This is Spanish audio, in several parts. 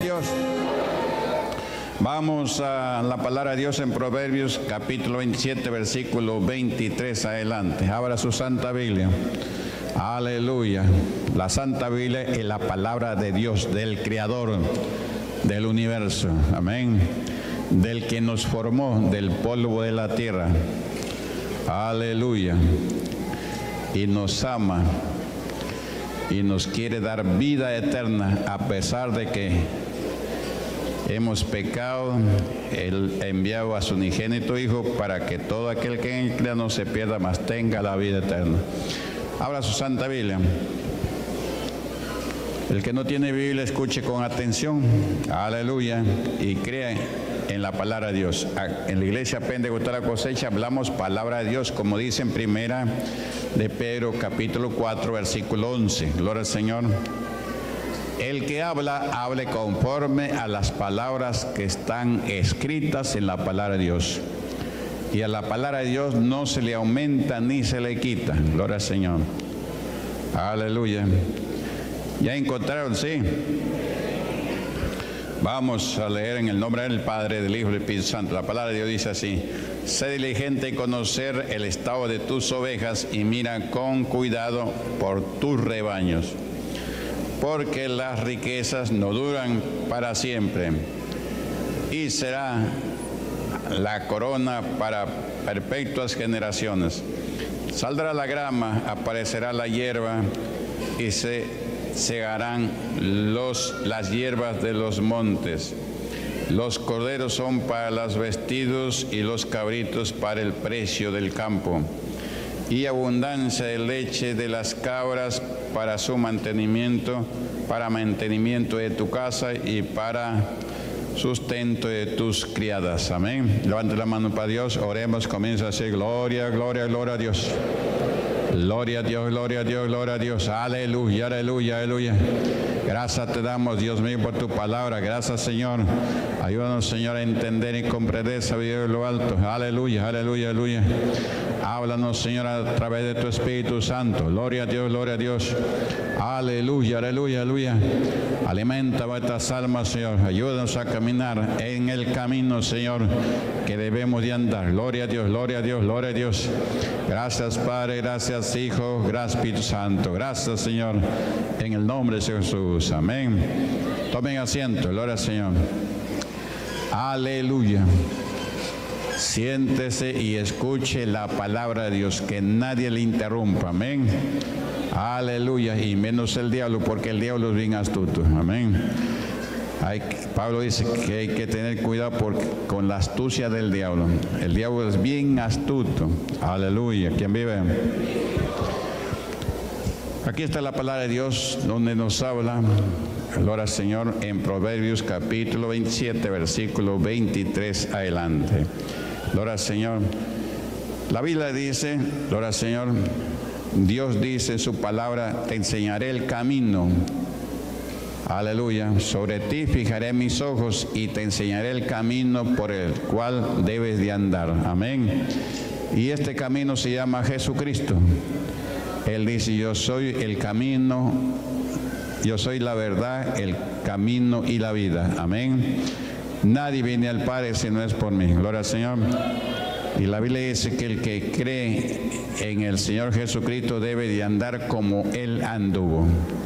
Dios. Vamos a la palabra de Dios en Proverbios capítulo 27, versículo 23 adelante. Abra su Santa Biblia. Aleluya. La Santa Biblia es la palabra de Dios, del Creador del universo. Amén. Del que nos formó del polvo de la tierra. Aleluya. Y nos ama y nos quiere dar vida eterna a pesar de que hemos pecado. Él envió a su unigénito Hijo para que todo aquel que en él crea no se pierda, mas tenga la vida eterna. Abra su Santa Biblia. El que no tiene Biblia, escuche con atención. Aleluya. Y crea en la palabra de Dios. En la iglesia Pentecostal Cosecha hablamos palabra de Dios, como dice en primera de Pedro capítulo 4 versículo 11. Gloria al Señor. El que habla, hable conforme a las palabras que están escritas en la palabra de Dios. Y a la palabra de Dios no se le aumenta ni se le quita. Gloria al Señor. Aleluya. ¿Ya encontraron? Sí. Vamos a leer en el nombre del Padre, del Hijo y del Espíritu Santo. La palabra de Dios dice así: sé diligente en conocer el estado de tus ovejas y mira con cuidado por tus rebaños, porque las riquezas no duran para siempre, y será la corona para perpetuas generaciones. Saldrá la grama, aparecerá la hierba, y se segarán las hierbas de los montes. Los corderos son para los vestidos y los cabritos para el precio del campo. Y abundancia de leche de las cabras para su mantenimiento, para mantenimiento de tu casa y para sustento de tus criadas. Amén. Levante la mano para Dios, oremos, comienza a decir gloria, gloria, gloria a Dios. Gloria a Dios, gloria a Dios, gloria a Dios. Aleluya, aleluya, aleluya. Gracias te damos, Dios mío, por tu palabra. Gracias, Señor. Ayúdanos, Señor, a entender y comprender sabiduría de lo alto. Aleluya, aleluya, aleluya. Háblanos, Señor, a través de tu Espíritu Santo. Gloria a Dios, gloria a Dios. Aleluya, aleluya, aleluya. Alimenta vuestras almas, Señor. Ayúdanos a caminar en el camino, Señor, que debemos de andar. Gloria a Dios, gloria a Dios, gloria a Dios. Gracias, Padre, gracias, Hijo, gracias, Espíritu Santo. Gracias, Señor, en el nombre de Jesús. Amén. Tomen asiento, gloria al Señor. Aleluya. Siéntese y escuche la palabra de Dios, que nadie le interrumpa. Amén. Aleluya. Y menos el diablo, porque el diablo es bien astuto. Amén. Pablo dice que hay que tener cuidado con la astucia del diablo. El diablo es bien astuto. Aleluya. ¿Quién vive? Aquí está la palabra de Dios donde nos habla, gloria al Señor, en Proverbios capítulo 27, versículo 23 adelante. Gloria al Señor. La Biblia dice, gloria al Señor, Dios dice en su palabra: te enseñaré el camino. Aleluya. Sobre ti fijaré mis ojos y te enseñaré el camino por el cual debes de andar. Amén. Y este camino se llama Jesucristo. Él dice: yo soy el camino, yo soy la verdad, el camino y la vida. Amén. Nadie viene al Padre si no es por mí. Gloria al Señor. Y la Biblia dice que el que cree en el Señor Jesucristo debe de andar como Él anduvo.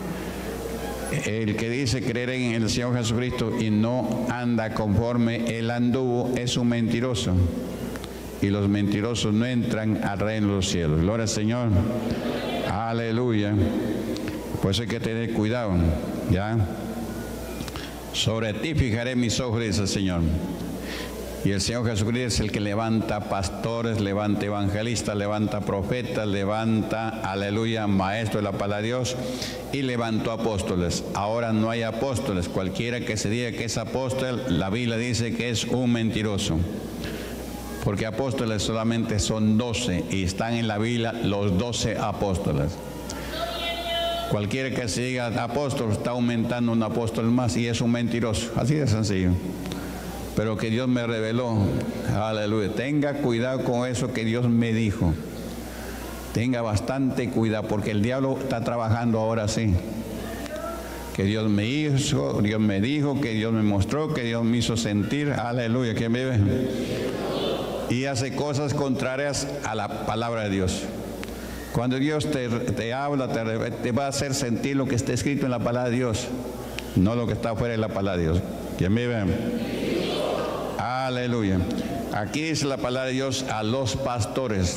El que dice creer en el Señor Jesucristo y no anda conforme Él anduvo es un mentiroso. Y los mentirosos no entran al reino de los cielos. Gloria al Señor. Aleluya. Por eso hay que tener cuidado. ¿Ya? Sobre ti fijaré mis ojos, dice el Señor. Y el Señor Jesucristo es el que levanta pastores, levanta evangelistas, levanta profetas, levanta, aleluya, maestros de la palabra de Dios, y levantó apóstoles. Ahora no hay apóstoles. Cualquiera que se diga que es apóstol, la Biblia dice que es un mentiroso. Porque apóstoles solamente son 12 y están en la Biblia los 12 apóstoles. Cualquiera que se diga apóstol está aumentando un apóstol más y es un mentiroso. Así de sencillo. Pero que Dios me reveló, aleluya. Tenga cuidado con eso que Dios me dijo. Tenga bastante cuidado porque el diablo está trabajando ahora sí. que Dios me hizo, Dios me dijo, que Dios me mostró, que Dios me hizo sentir. Aleluya, ¿quién vive? Y hace cosas contrarias a la palabra de Dios. Cuando Dios te habla, te va a hacer sentir lo que está escrito en la palabra de Dios, no lo que está fuera de la palabra de Dios. ¿Quién vive? Aleluya. Aquí dice la palabra de Dios a los pastores.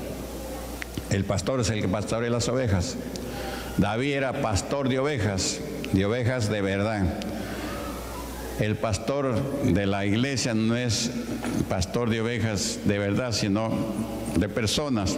El pastor es el que pastorea las ovejas. David era pastor de ovejas de verdad. El pastor de la iglesia no es pastor de ovejas de verdad, sino de personas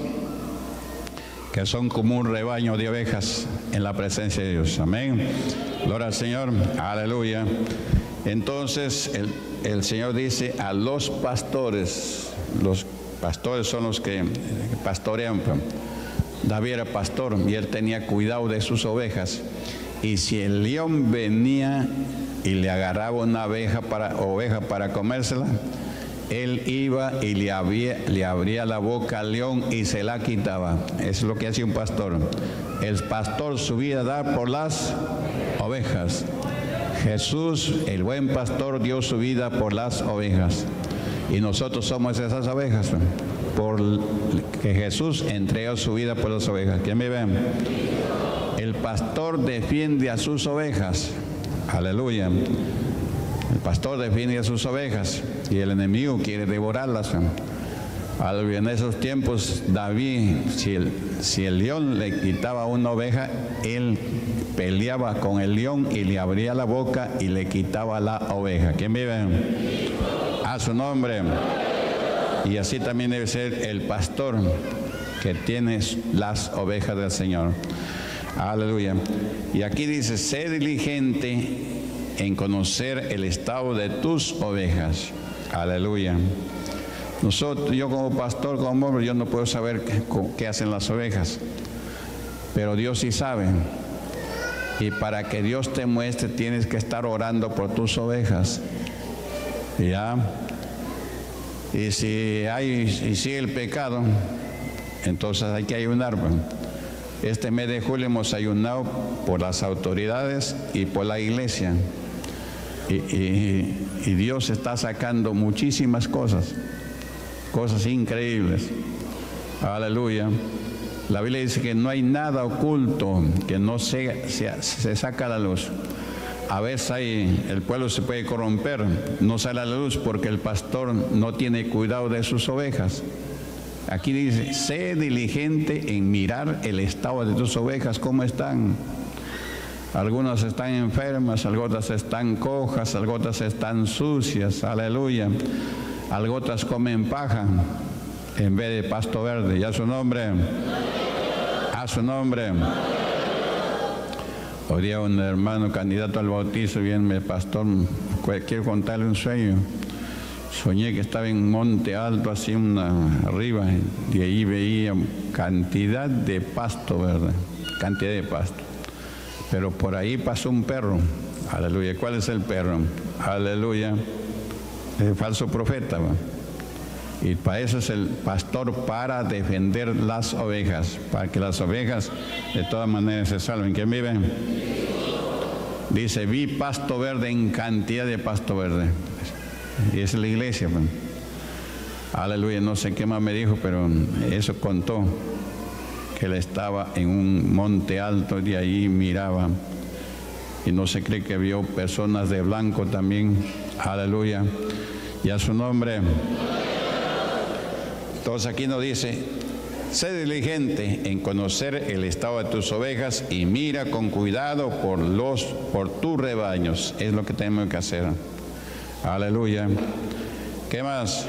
que son como un rebaño de ovejas en la presencia de Dios. Amén. Gloria al Señor. Aleluya. Entonces el Señor dice a los pastores son los que pastorean. David era pastor y él tenía cuidado de sus ovejas. Y si el león venía y le agarraba una oveja para comérsela, él iba y le abría la boca al león y se la quitaba. Eso es lo que hace un pastor. El pastor su vida da por las ovejas. Jesús, el buen pastor, dio su vida por las ovejas. Y nosotros somos esas ovejas, porque Jesús entregó su vida por las ovejas. ¿Quién me ve? El pastor defiende a sus ovejas. Aleluya. El pastor defiende a sus ovejas y el enemigo quiere devorarlas. Aleluya. En esos tiempos, David, si el león le quitaba una oveja, él peleaba con el león y le abría la boca y le quitaba la oveja. ¿Quién vive? A su nombre. Y así también debe ser el pastor que tiene las ovejas del Señor. Aleluya. Y aquí dice, sé diligente en conocer el estado de tus ovejas. Aleluya. Yo como pastor, como hombre, yo no puedo saber qué hacen las ovejas, pero Dios sí sabe. Y para que Dios te muestre, tienes que estar orando por tus ovejas. ¿Ya? Y si sigue el pecado, entonces hay que ayunar. Este mes de julio hemos ayunado por las autoridades y por la iglesia. Y Dios está sacando muchísimas cosas increíbles. Aleluya. La Biblia dice que no hay nada oculto que no se saca a la luz. A veces el pueblo se puede corromper, no sale a la luz porque el pastor no tiene cuidado de sus ovejas. Aquí dice, sé diligente en mirar el estado de tus ovejas, cómo están. Algunas están enfermas, algunas están cojas, algunas están sucias, aleluya. Algunas comen paja en vez de pasto verde. Y a su nombre, a su nombre. Hoy día un hermano candidato al bautizo viene, pastor, quiero contarle un sueño. Soñé que estaba en un monte alto, así arriba, y ahí veía cantidad de pasto verde, cantidad de pasto. Pero por ahí pasó un perro. Aleluya. ¿Cuál es el perro? Aleluya. El falso profeta. Y para eso es el pastor, para defender las ovejas, para que las ovejas de todas maneras se salven. ¿Quién vive? Dice, vi pasto verde, en cantidad de pasto verde. Y es la iglesia. Aleluya. No sé qué más me dijo, pero eso contó, que él estaba en un monte alto, de ahí miraba, y no se cree que vio personas de blanco también. Aleluya. Y a su nombre. Entonces aquí nos dice, sé diligente en conocer el estado de tus ovejas y mira con cuidado por tus rebaños. Es lo que tenemos que hacer. Aleluya. ¿Qué más?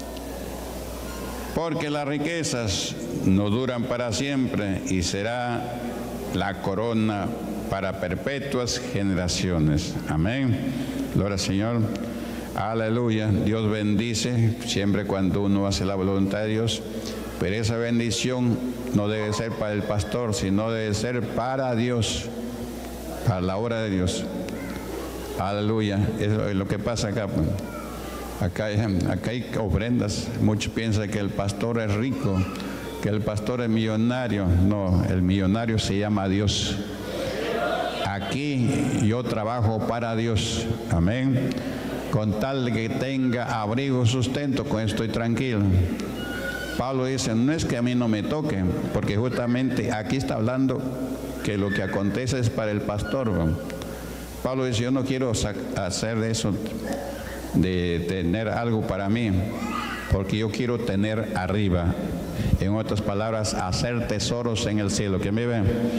Porque las riquezas no duran para siempre y será la corona para perpetuas generaciones. Amén. Gloria al Señor. Aleluya. Dios bendice siempre cuando uno hace la voluntad de Dios, pero esa bendición no debe ser para el pastor, sino debe ser para Dios, para la obra de Dios. Aleluya. Eso es lo que pasa acá. Acá hay ofrendas. Muchos piensan que el pastor es rico, que el pastor es millonario. No, el millonario se llama Dios. aquí yo trabajo para Dios. Amén. Con tal de que tenga abrigo, sustento, con esto estoy tranquilo. Pablo dice, no es que a mí no me toque, porque justamente aquí está hablando que lo que acontece es para el pastor. Pablo dice, yo no quiero hacer de eso, de tener algo para mí, porque yo quiero tener arriba. En otras palabras, hacer tesoros en el cielo. ¿Quién me ve?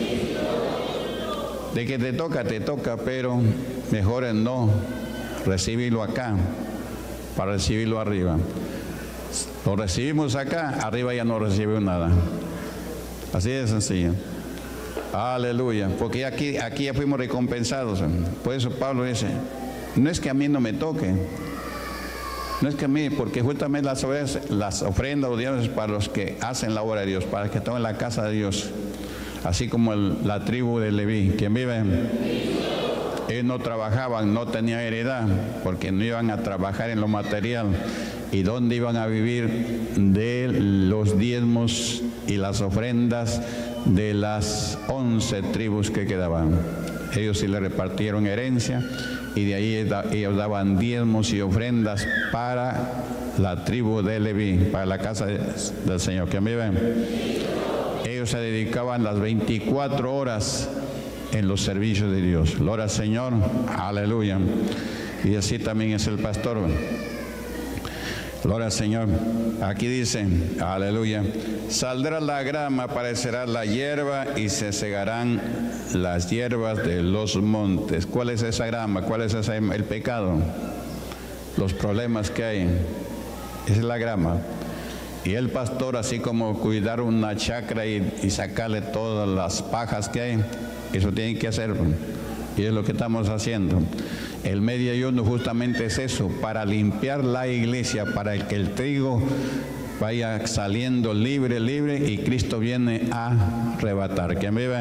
De que te toca, pero mejor es no recibirlo acá para recibirlo arriba. Lo recibimos acá, arriba ya no recibimos nada. Así de sencillo. Aleluya. Porque aquí ya fuimos recompensados. Por eso Pablo dice, no es que a mí no me toque. No es que a mí, porque justamente las ofrendas o dioses para los que hacen la obra de Dios, para los que están en la casa de Dios. Así como la tribu de Leví, ¿quién vive? Ellos no trabajaban, no tenían heredad, porque no iban a trabajar en lo material. ¿Y dónde iban a vivir? De los diezmos y las ofrendas de las 11 tribus que quedaban. Ellos sí le repartieron herencia y de ahí ellos daban diezmos y ofrendas para la tribu de Leví, para la casa del Señor. ¿Quién vive? Ellos se dedicaban las 24 horas en los servicios de Dios. Gloria al Señor, aleluya. Y así también es el pastor. Gloria al Señor. Aquí dice, aleluya, saldrá la grama, aparecerá la hierba y se segarán las hierbas de los montes. ¿Cuál es esa grama? ¿Cuál es el pecado? Los problemas que hay. Esa es la grama. Y el pastor, así como cuidar una chacra y sacarle todas las pajas que hay, eso tiene que hacer. Y es lo que estamos haciendo. El medio ayuno justamente es eso, para limpiar la iglesia, para que el trigo vaya saliendo libre y Cristo viene a arrebatar. ¿Quién vive?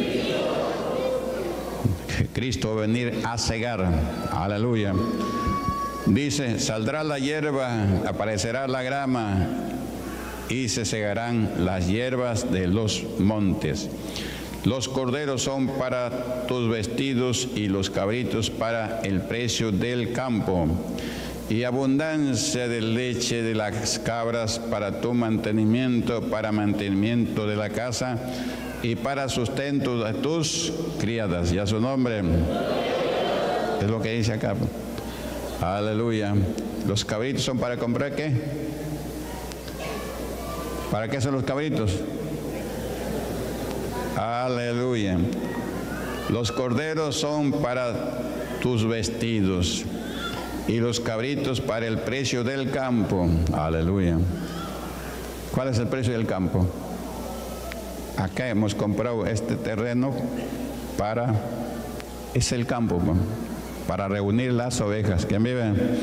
Cristo va a venir a cegar. Aleluya. Dice, saldrá la hierba, aparecerá la grama y se segarán las hierbas de los montes. Los corderos son para tus vestidos y los cabritos para el precio del campo. Y abundancia de leche de las cabras para tu mantenimiento, para mantenimiento de la casa y para sustento de tus criadas. Y a su nombre. Es lo que dice acá. Aleluya. Los cabritos son para comprar ¿qué? ¿Para qué son los cabritos? Aleluya. Los corderos son para tus vestidos y los cabritos para el precio del campo. Aleluya. ¿Cuál es el precio del campo? Acá hemos comprado este terreno es el campo, para reunir las ovejas. ¿Quién vive?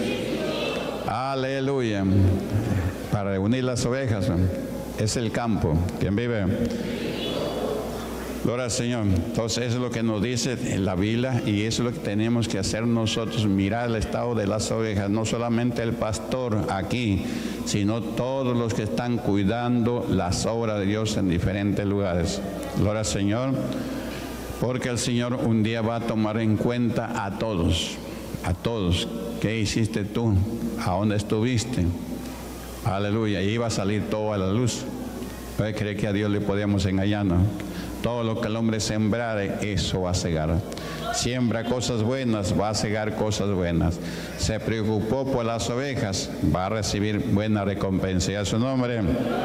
Aleluya. Para reunir las ovejas es el campo. ¿Quién vive? Gloria al Señor. Entonces eso es lo que nos dice en la Biblia y eso es lo que tenemos que hacer nosotros, mirar el estado de las ovejas, no solamente el pastor aquí, sino todos los que están cuidando las obras de Dios en diferentes lugares. Gloria al Señor, porque el Señor un día va a tomar en cuenta a todos. ¿Qué hiciste tú? ¿A dónde estuviste? Aleluya, y iba a salir todo a la luz. ¿Puede creer que a Dios le podíamos engañar? ¿No? Todo lo que el hombre sembrare, eso va a cegar. Siembra cosas buenas, va a cegar cosas buenas. Se preocupó por las ovejas, va a recibir buena recompensa. Y a su nombre.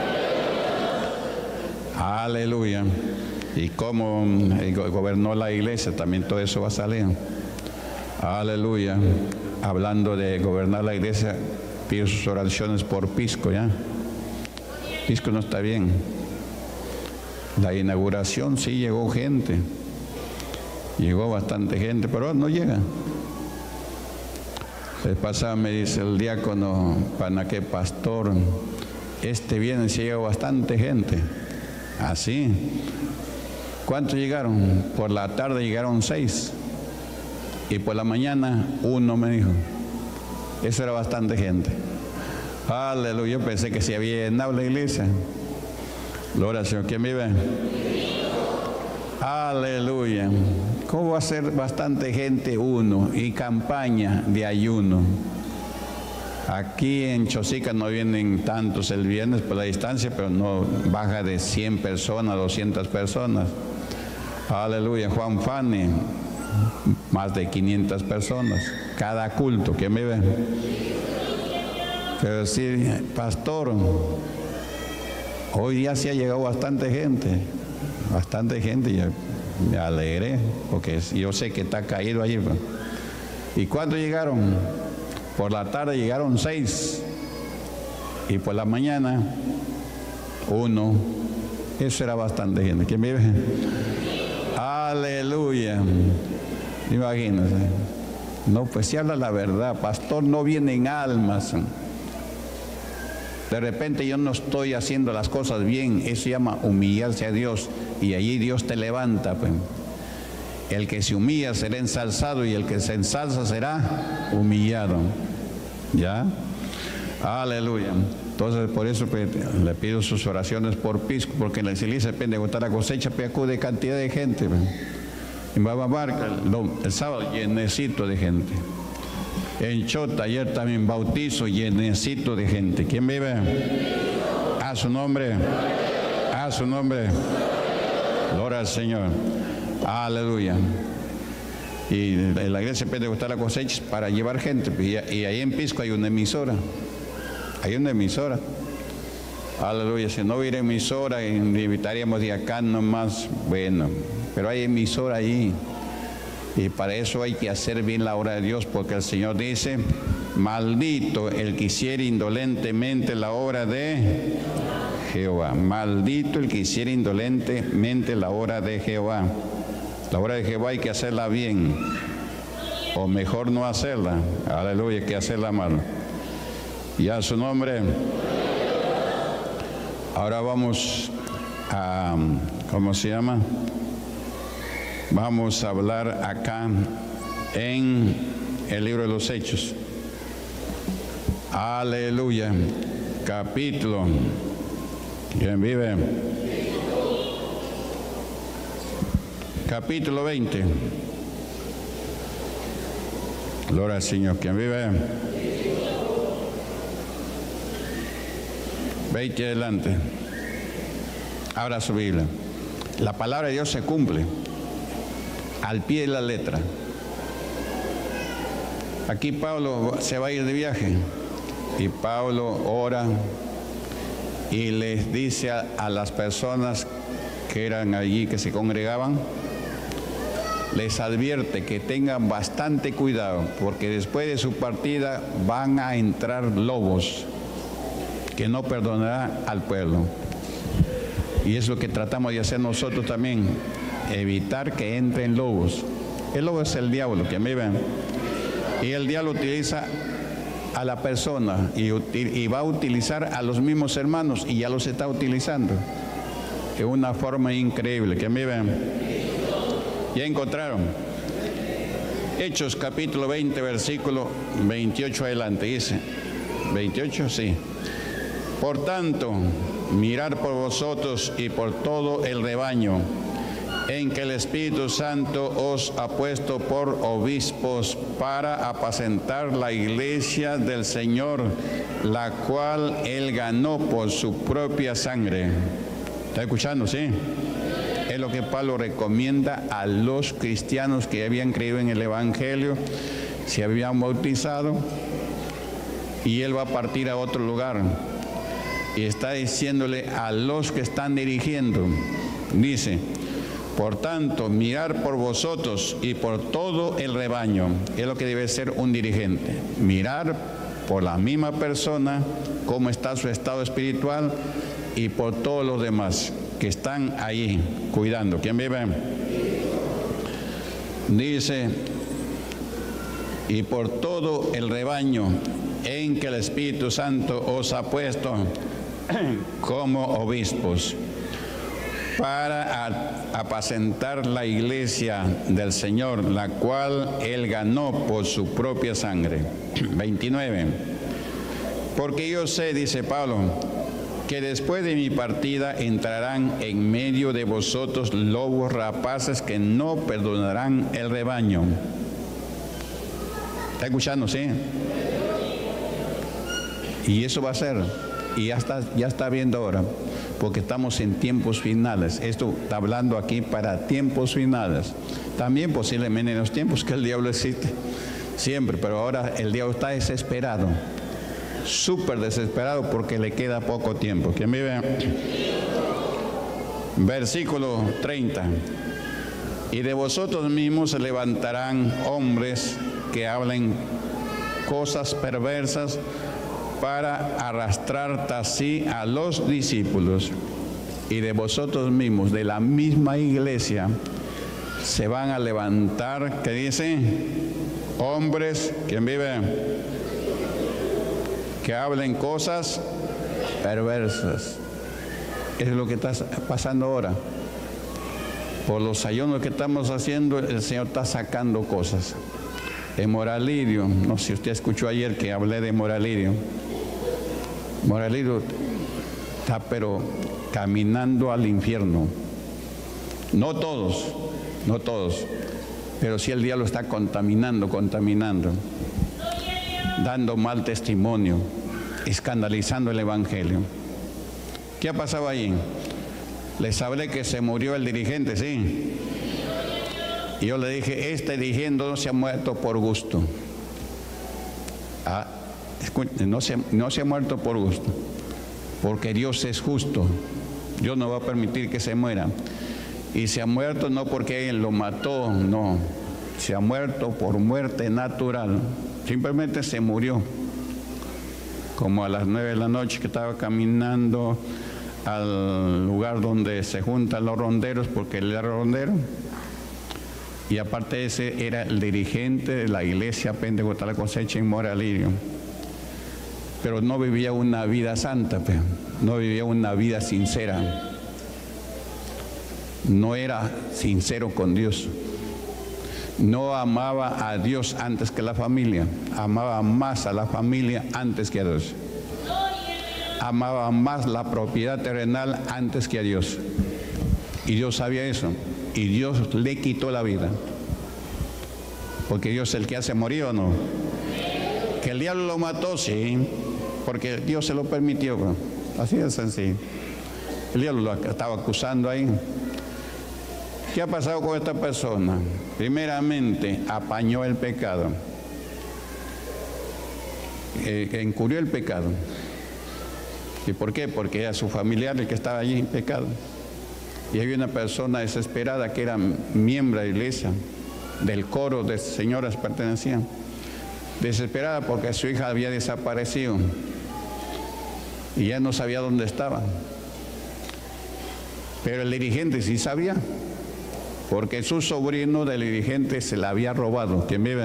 Aleluya. Y como gobernó la iglesia, también todo eso va a salir. Aleluya. Hablando de gobernar la iglesia, pido sus oraciones por Pisco, ¿ya? Pisco no está bien. La inauguración sí llegó gente, llegó bastante gente, pero no llega. El pasado me dice el diácono Panaque, pastor, este viernes sí llegó bastante gente. Así. ¿Cuántos llegaron? Por la tarde llegaron 6 y por la mañana 1, me dijo. Eso era bastante gente. Aleluya, yo pensé que se había llenado la iglesia. Gloria al Señor. ¿Quién vive? Aleluya. ¿Cómo va a ser bastante gente uno y campaña de ayuno? Aquí en Chosica no vienen tantos el viernes por la distancia, pero no baja de 100 personas, 200 personas. Aleluya. Juan Fane, más de 500 personas, cada culto. ¿Quién me ve? Pero sí, pastor, hoy día sí ha llegado bastante gente, y me alegré, porque yo sé que está caído allí. ¿Y cuántos llegaron? Por la tarde llegaron 6, y por la mañana 1. Eso era bastante gente. ¿Quién vive? Aleluya. Imagínense. No, pues si habla la verdad, pastor, no vienen almas. De repente yo no estoy haciendo las cosas bien, eso se llama humillarse a Dios, y allí Dios te levanta. Pues. El que se humilla será ensalzado, y el que se ensalza será humillado. ¿Ya? Aleluya. Entonces por eso pues, le pido sus oraciones por Pisco, porque en la iglesia depende de gustar la cosecha, pues acude cantidad de gente. Pues. En Babamarca el sábado llenecito de gente. En Chota ayer también bautizo llenecito de gente. ¿Quién vive? A su nombre. A su nombre. Gloria al Señor. Aleluya. Y en la iglesia depende de gustar la cosecha para llevar gente. Y ahí en Pisco hay una emisora. Hay una emisora. Aleluya. Si no hubiera emisora, invitaríamos de acá nomás. Bueno, pero hay emisora allí. Y para eso hay que hacer bien la obra de Dios, porque el Señor dice: maldito el que hiciere indolentemente la obra de Jehová. Maldito el que hiciere indolentemente la obra de Jehová. La obra de Jehová hay que hacerla bien, o mejor no hacerla. Aleluya, hay que hacerla mal. Y a su nombre. Ahora vamos a, ¿cómo se llama? Vamos a hablar acá en el libro de los Hechos. Aleluya. Capítulo. ¿Quién vive? Capítulo 20. Gloria al Señor. ¿Quién vive? 20 adelante. Abra su Biblia. La palabra de Dios se cumple al pie de la letra. Aquí Pablo se va a ir de viaje, y Pablo ora y les dice a las personas que eran allí, que se congregaban, les advierte que tengan bastante cuidado, porque después de su partida van a entrar lobos que no perdonarán al pueblo. Y es lo que tratamos de hacer nosotros también, evitar que entren lobos. El lobo es el diablo, que me ven. Y el diablo utiliza a la persona y va a utilizar a los mismos hermanos, y ya los está utilizando de una forma increíble. Que me ven. Ya encontraron. Hechos capítulo 20, versículo 28 adelante. Dice, 28, sí. Por tanto, mirad por vosotros y por todo el rebaño en que el Espíritu Santo os ha puesto por obispos para apacentar la iglesia del Señor, la cual Él ganó por su propia sangre. ¿Está escuchando? Sí. Es lo que Pablo recomienda a los cristianos que habían creído en el Evangelio, se habían bautizado, y él va a partir a otro lugar. Y está diciéndole a los que están dirigiendo, dice: por tanto, mirar por vosotros y por todo el rebaño. Es lo que debe ser un dirigente. Mirar por la misma persona, cómo está su estado espiritual, y por todos los demás que están ahí cuidando. ¿Quién vive? Dice: y por todo el rebaño en que el Espíritu Santo os ha puesto como obispos para apacentar la iglesia del Señor, la cual Él ganó por su propia sangre. 29. Porque yo sé, dice Pablo, que después de mi partida entrarán en medio de vosotros lobos rapaces que no perdonarán el rebaño. ¿Está escuchando, sí? Y eso va a ser, y ya está viendo ahora, porque estamos en tiempos finales. Esto está hablando aquí para tiempos finales. También posiblemente en los tiempos que el diablo existe siempre, pero ahora el diablo está desesperado, súper desesperado, porque le queda poco tiempo. ¿Quién vive? Versículo 30. Y de vosotros mismos se levantarán hombres que hablen cosas perversas para arrastrar así a los discípulos. Y de vosotros mismos, de la misma iglesia, se van a levantar, ¿qué dice? Hombres, ¿quién vive? Que hablen cosas perversas. Es lo que está pasando ahora. Por los ayunos que estamos haciendo, el Señor está sacando cosas. En Moralirio, no sé si usted escuchó ayer que hablé de Moralirio. Moralirio está pero caminando al infierno. No todos, pero sí el diablo está contaminando, dando mal testimonio, escandalizando el evangelio. ¿Qué ha pasado ahí? Les hablé que se murió el dirigente, sí. Y yo le dije, este dirigente no se ha muerto por gusto. No se ha muerto por gusto, porque Dios es justo. Dios no va a permitir que se muera. Y se ha muerto no porque él lo mató, no. Se ha muerto por muerte natural. Simplemente se murió. Como a las 9 de la noche que estaba caminando al lugar donde se juntan los ronderos, porque él era rondero. Y aparte ese era el dirigente de la iglesia Pentecostal La Cosecha en Moralirio. Pero no vivía una vida santa, no vivía una vida sincera. No era sincero con Dios. No amaba a Dios antes que la familia. Amaba más a la familia antes que a Dios. Amaba más la propiedad terrenal antes que a Dios. Y Dios sabía eso. Y Dios le quitó la vida. Porque Dios es el que hace morir, ¿o no? Que el diablo lo mató, sí. Porque Dios se lo permitió, bro. Así de sencillo. El diablo lo estaba acusando ahí. ¿Qué ha pasado con esta persona? Primeramente, apañó el pecado. Encubrió el pecado. ¿Y por qué? Porque era su familiar el que estaba allí en pecado. Y había una persona desesperada que era miembro de la iglesia, del coro de señoras pertenecían. Desesperada porque su hija había desaparecido y ya no sabía dónde estaba. Pero el dirigente sí sabía, porque su sobrino del dirigente se la había robado. ¿Quién vive?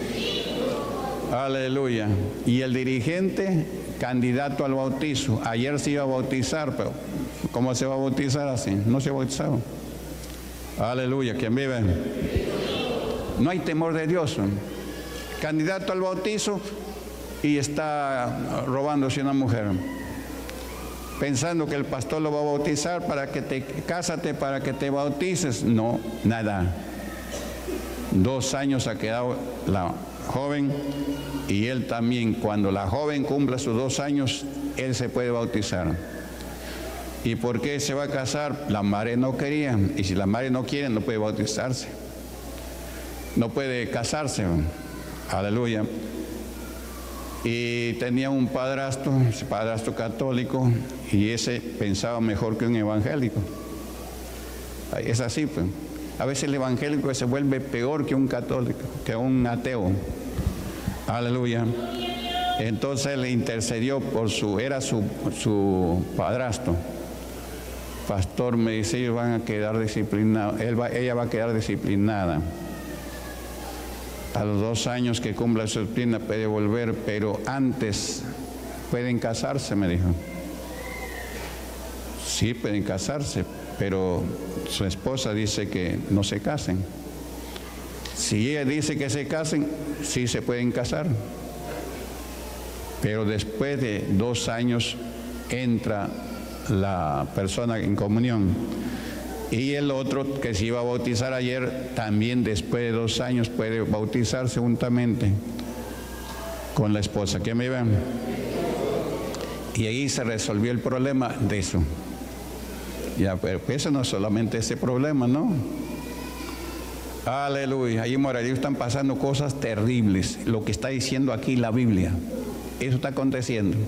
Aleluya. Y el dirigente, candidato al bautizo, ayer se iba a bautizar, pero ¿cómo se va a bautizar así? No se ha bautizado. Aleluya. ¿Quién vive? No hay temor de Dios. Candidato al bautizo y está robándose una mujer, pensando que el pastor lo va a bautizar para que cásate, para que te bautices. No, nada. 2 años ha quedado la joven y él también. Cuando la joven cumpla sus 2 años, él se puede bautizar. ¿Y por qué se va a casar? La madre no quería, y si la madre no quiere, no puede bautizarse, no puede casarse. Aleluya. Y tenía un padrastro católico, y ese pensaba mejor que un evangélico. Es así, pues. A veces el evangélico se vuelve peor que un católico, que un ateo. Aleluya. Entonces le intercedió por era su padrastro. Pastor, me dice, ellos van a quedar disciplinados, ella va a quedar disciplinada. A los 2 años que cumpla su disciplina puede volver, pero antes pueden casarse, me dijo. Sí, pueden casarse, pero su esposa dice que no se casen. Si ella dice que se casen, sí se pueden casar. Pero después de 2 años entra la persona en comunión. Y el otro que se iba a bautizar ayer, también después de 2 años puede bautizarse juntamente con la esposa. ¿Quién me ve? Y ahí se resolvió el problema de eso. Ya, pero eso no es solamente ese problema, ¿no? Aleluya. Ahí en Moradillo están pasando cosas terribles. Lo que está diciendo aquí la Biblia, eso está aconteciendo.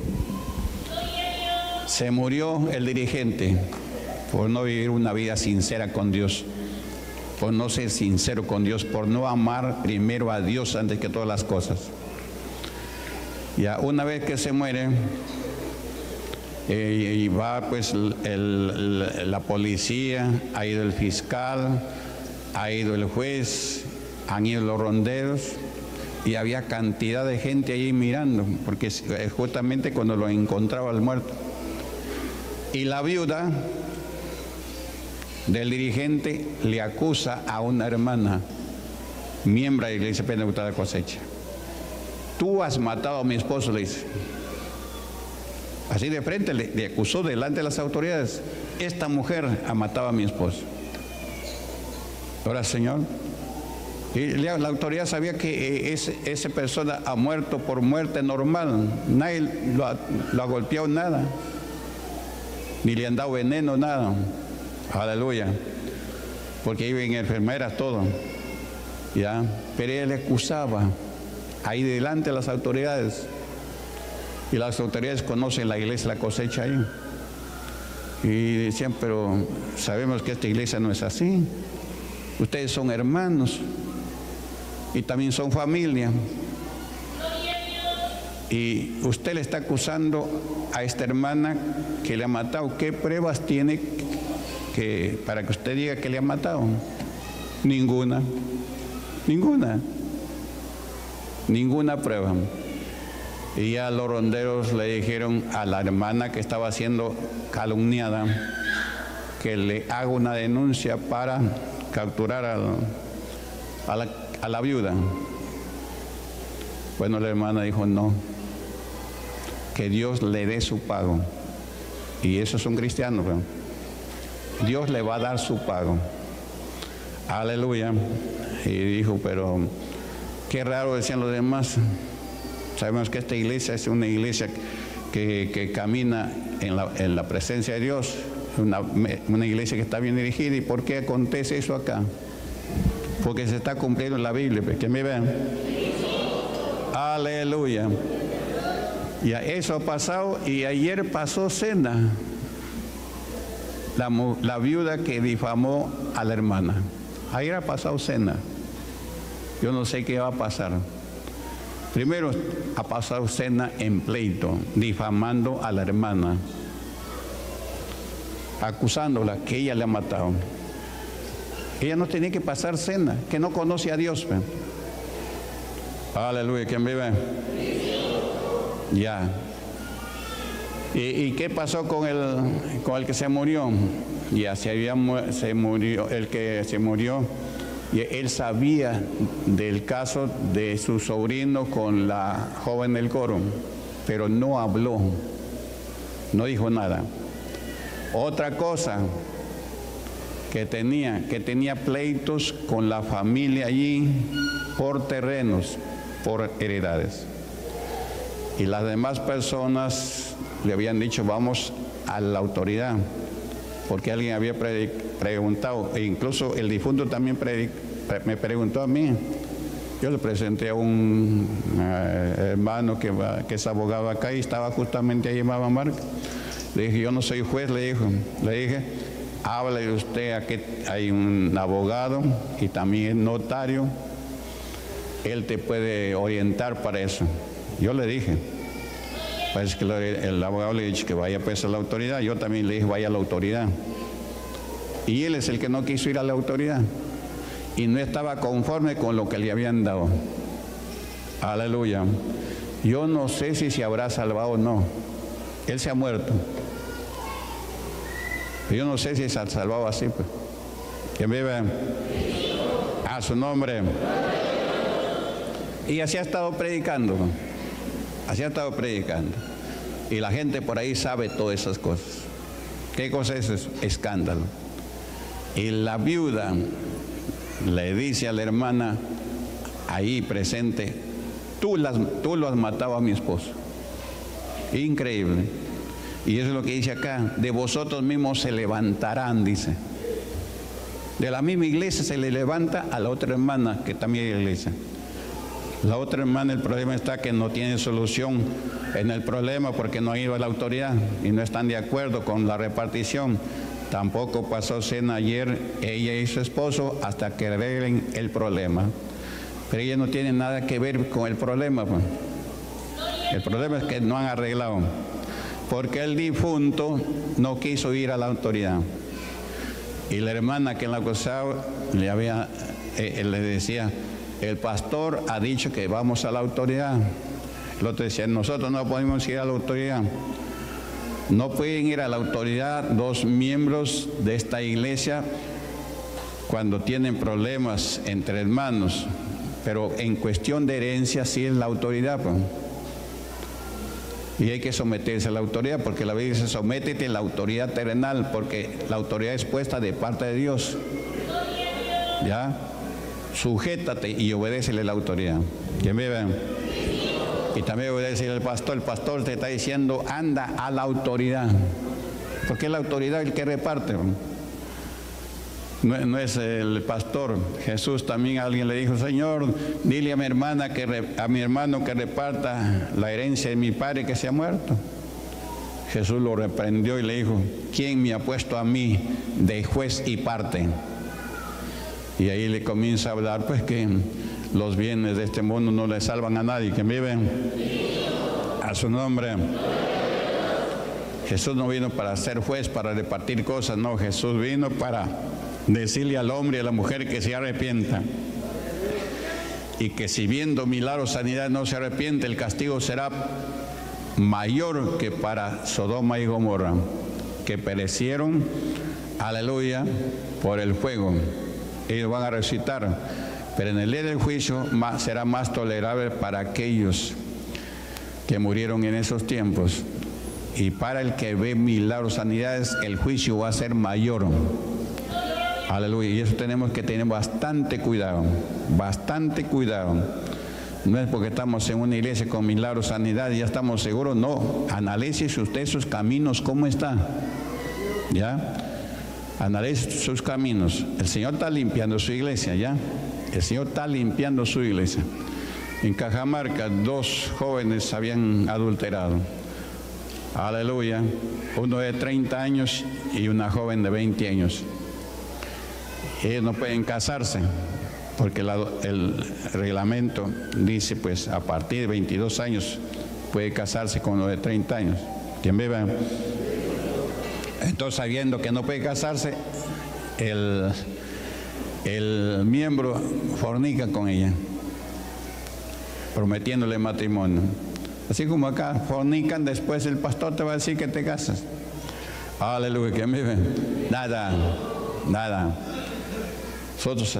Se murió el dirigente por no vivir una vida sincera con Dios, por no ser sincero con Dios, por no amar primero a Dios antes que todas las cosas. Ya una vez que se muere, y va pues la policía, ha ido el fiscal, ha ido el juez, han ido los ronderos, y había cantidad de gente allí mirando, porque es justamente cuando lo encontraba el muerto. Y la viuda del dirigente le acusa a una hermana, miembro de la Iglesia Pentecostal de Cosecha. Tú has matado a mi esposo, le dice. Así de frente le acusó delante de las autoridades. Esta mujer ha matado a mi esposo. Ahora, Señor, y la autoridad sabía que esa persona ha muerto por muerte normal. Nadie lo ha golpeado, nada. Ni le han dado veneno, nada. Aleluya. Porque viven enfermeras, todo. ¿Ya? Pero él le acusaba ahí delante de las autoridades. Y las autoridades conocen la iglesia La Cosecha ahí. Y decían, pero sabemos que esta iglesia no es así. Ustedes son hermanos. Y también son familia. Y usted le está acusando a esta hermana que le ha matado. ¿Qué pruebas tiene para que usted diga que le ha matado? Ninguna. Ninguna. Ninguna prueba. Y ya los ronderos le dijeron a la hermana que estaba siendo calumniada que le haga una denuncia para capturar a la viuda. Bueno, la hermana dijo no, que Dios le dé su pago. Y esos son cristianos, ¿no? Dios le va a dar su pago. Aleluya. Y dijo, pero qué raro, decían los demás. Sabemos que esta iglesia es una iglesia que camina en la presencia de Dios, una iglesia que está bien dirigida. ¿Y por qué acontece eso acá? Porque se está cumpliendo en la Biblia. ¿Que me ven? Aleluya. Y eso ha pasado, y ayer pasó cena. La viuda que difamó a la hermana. Ayer ha pasado cena. Yo no sé qué va a pasar. Primero ha pasado cena en pleito, difamando a la hermana, acusándola que ella le ha matado. Ella no tenía que pasar cena, que no conoce a Dios. ¿Ve? Aleluya, ¿quién vive? Ya. ¿Y qué pasó con el que se murió? Ya se murió, el que se murió. Y él sabía del caso de su sobrino con la joven del coro, pero no habló, no dijo nada. Otra cosa que tenía pleitos con la familia allí por terrenos, por heredades. Y las demás personas le habían dicho, vamos a la autoridad, porque alguien había preguntado, e incluso el difunto también me preguntó a mí. Yo le presenté a un hermano que es abogado acá y estaba justamente ahí en Bambarca. Le dije, yo no soy juez, le dije, háblale usted, aquí hay un abogado y también notario, él te puede orientar para eso. Yo le dije, parece que el abogado le dijo que vaya pues a la autoridad, yo también le dije vaya a la autoridad. Y él es el que no quiso ir a la autoridad y no estaba conforme con lo que le habían dado. Aleluya. Yo no sé si se habrá salvado o no. Él se ha muerto. Yo no sé si se ha salvado así. Pues. ¿Quién vive? A su nombre. Y así ha estado predicando. Así ha estado predicando. Y la gente por ahí sabe todas esas cosas. ¿Qué cosa es eso? Escándalo. Y la viuda le dice a la hermana ahí presente, tú lo has matado a mi esposo. Increíble. Y eso es lo que dice acá, de vosotros mismos se levantarán, dice. De la misma iglesia se le levanta a la otra hermana que también es iglesia. La otra hermana, el problema está que no tiene solución en el problema porque no ha ido a la autoridad y no están de acuerdo con la repartición. Tampoco pasó cena ayer ella y su esposo hasta que arreglen el problema. Pero ella no tiene nada que ver con el problema. El problema es que no han arreglado. Porque el difunto no quiso ir a la autoridad. Y la hermana que la acusaba le decía, el pastor ha dicho que vamos a la autoridad. El otro decía, nosotros no podemos ir a la autoridad. No pueden ir a la autoridad dos miembros de esta iglesia cuando tienen problemas entre hermanos, pero en cuestión de herencia sí es la autoridad, pues. Y hay que someterse a la autoridad, porque la Biblia dice, sométete a la autoridad terrenal, porque la autoridad es puesta de parte de Dios. ¿Ya? Sujétate y obedécele a la autoridad. ¿Quién me ve? Y también obedece al pastor. El pastor te está diciendo, anda a la autoridad. Porque es la autoridad el que reparte. No es el pastor. Jesús también, alguien le dijo, Señor, dile a mi hermano que reparta la herencia de mi padre que se ha muerto. Jesús lo reprendió y le dijo, ¿quién me ha puesto a mí de juez y parte? Y ahí le comienza a hablar, pues que los bienes de este mundo no le salvan a nadie, que viven a su nombre. Jesús no vino para ser juez, para repartir cosas, no, Jesús vino para decirle al hombre y a la mujer que se arrepienta. Y que si viendo milagros, sanidad, no se arrepiente, el castigo será mayor que para Sodoma y Gomorra, que perecieron, aleluya, por el fuego. Ellos van a resucitar, pero en el día del juicio será más tolerable para aquellos que murieron en esos tiempos. Y para el que ve milagros, sanidades, el juicio va a ser mayor. Aleluya. Y eso tenemos que tener bastante cuidado, bastante cuidado. No es porque estamos en una iglesia con milagros, sanidad, ya estamos seguros. No, analice usted sus caminos, ¿cómo está? ¿Ya? Analice sus caminos. El Señor está limpiando su iglesia, ¿ya? El Señor está limpiando su iglesia. En Cajamarca, 2 jóvenes habían adulterado. Aleluya. Uno de 30 años y una joven de 20 años. Ellos no pueden casarse porque el reglamento dice, pues, a partir de 22 años puede casarse con uno de 30 años. ¿Quién vive? Entonces, sabiendo que no puede casarse, el miembro fornica con ella, prometiéndole matrimonio. Así como acá fornican, después el pastor te va a decir que te casas. Aleluya, ¿quién vive? Nada, nada. Nosotros,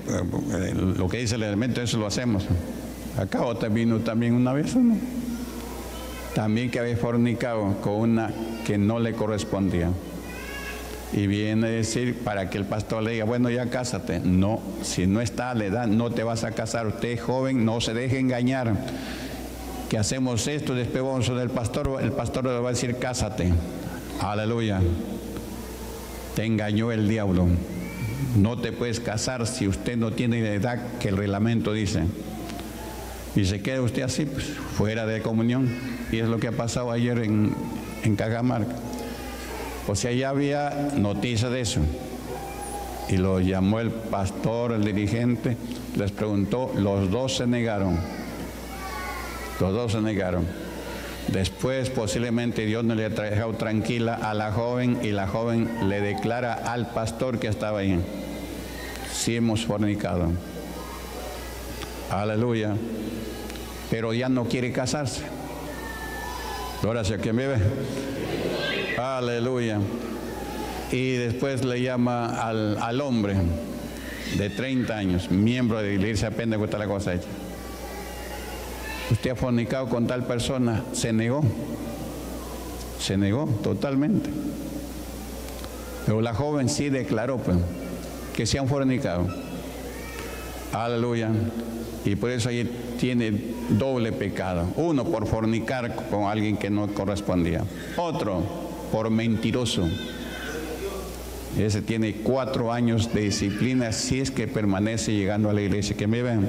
lo que dice el elemento, eso lo hacemos. Acá otra vino también una vez, ¿no? También que había fornicado con una que no le correspondía. Y viene a decir para que el pastor le diga, bueno, ya cásate. No, si no está a la edad, no te vas a casar. Usted es joven, no se deje engañar. Que hacemos esto, después vamos del pastor, el pastor le va a decir, cásate. Aleluya. Te engañó el diablo. No te puedes casar si usted no tiene la edad que el reglamento dice. Y se queda usted así, pues, fuera de comunión. Y es lo que ha pasado ayer en Cajamarca. O sea, ya había noticia de eso. Y lo llamó el pastor, el dirigente, les preguntó, los dos se negaron. Los dos se negaron. Después, posiblemente, Dios no le ha dejado tranquila a la joven y la joven le declara al pastor que estaba ahí, sí hemos fornicado. Aleluya. Pero ya no quiere casarse. Ahora sí, ¿quién vive? Aleluya. Y después le llama al hombre de 30 años, miembro de la iglesia Pentecostal, la cosa hecha. Usted ha fornicado con tal persona, se negó totalmente. Pero la joven sí declaró, pues, que se han fornicado. Aleluya. Y por eso ahí tiene doble pecado. Uno por fornicar con alguien que no correspondía. Otro por mentiroso. Ese tiene 4 años de disciplina si es que permanece llegando a la iglesia. ¿Que me ven?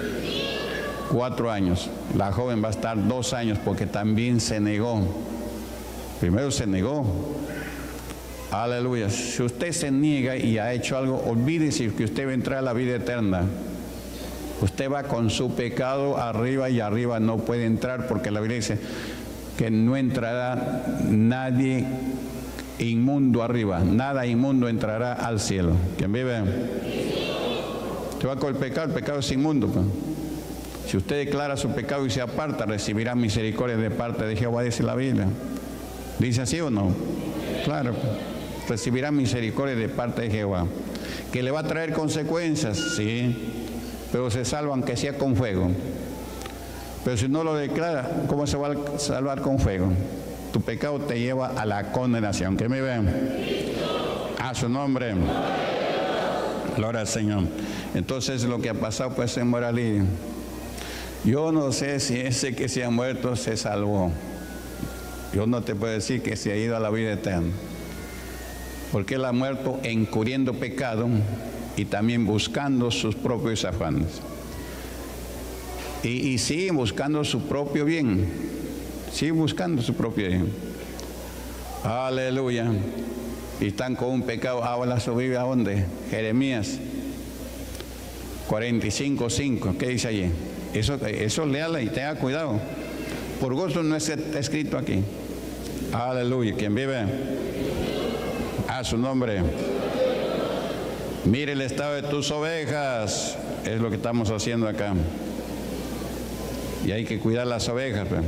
4 años. La joven va a estar 2 años porque también se negó. Primero se negó. Aleluya. Si usted se niega y ha hecho algo, olvídese que usted va a entrar a la vida eterna. Usted va con su pecado arriba y arriba no puede entrar, porque la Biblia dice que no entrará nadie inmundo arriba, nada inmundo entrará al cielo. ¿Quién vive? Usted va con el pecado es inmundo, pues. Si usted declara su pecado y se aparta, recibirá misericordia de parte de Jehová, dice la Biblia. ¿Dice así o no? Claro, pues. Recibirá misericordia de parte de Jehová. ¿Que le va a traer consecuencias? Sí, pero se salva aunque sea con fuego. Pero si no lo declara, ¿cómo se va a salvar con fuego? Tu pecado te lleva a la condenación. ¿Que me ven? A su nombre. Gloria al Señor. Entonces lo que ha pasado pues en Moralí, yo no sé si ese que se ha muerto se salvó. Yo no te puedo decir que se ha ido a la vida eterna, porque él ha muerto encubriendo pecado y también buscando sus propios afanes. Y sigue buscando su propio bien. Sigue buscando su propio bien. Aleluya. Y están con un pecado. Habla su Biblia, ¿a dónde? Jeremías 45:5. ¿Qué dice allí? Eso léala y tenga cuidado. Por gusto no está escrito aquí. Aleluya. ¿Quién vive? A su nombre. Mire el estado de tus ovejas. Es lo que estamos haciendo acá. Y hay que cuidar las ovejas, pues,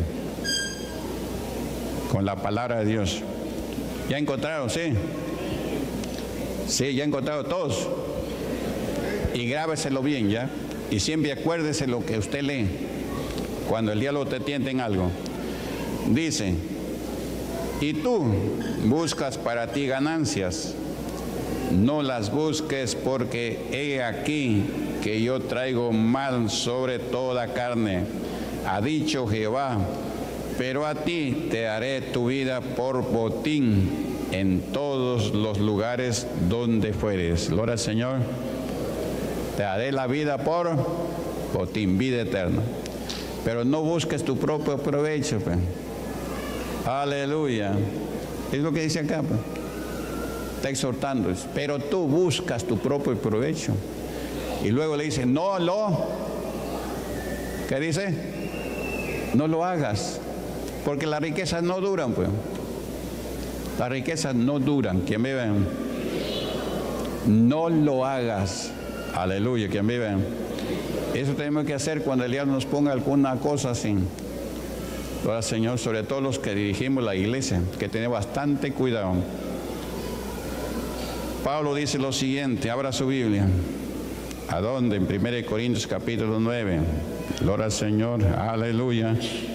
con la palabra de Dios. ¿Ya encontraron? Sí. Sí, ya encontraron todos. Y grábeselo bien, ¿ya? Y siempre acuérdese lo que usted lee cuando el diablo te tiente en algo. Dice: y tú buscas para ti ganancias, no las busques, porque he aquí que yo traigo mal sobre toda carne, ha dicho Jehová, pero a ti te haré tu vida por botín en todos los lugares donde fueres. Gloria al Señor. Te haré la vida por botín, vida eterna. Pero no busques tu propio provecho, pues. Aleluya. Es lo que dice acá, pues. Está exhortando. Pero tú buscas tu propio provecho. Y luego le dice, no lo. ¿Qué dice? No lo hagas. Porque las riquezas no duran, pues. Las riquezas no duran. ¿Quién vive? No lo hagas. Aleluya. ¿Quién vive? Eso tenemos que hacer cuando el diablo nos ponga alguna cosa así. Ahora, Señor, sobre todo los que dirigimos la iglesia, que tener bastante cuidado. Pablo dice lo siguiente, abra su Biblia. ¿A dónde? En 1 Corintios capítulo 9. Gloria al Señor, aleluya.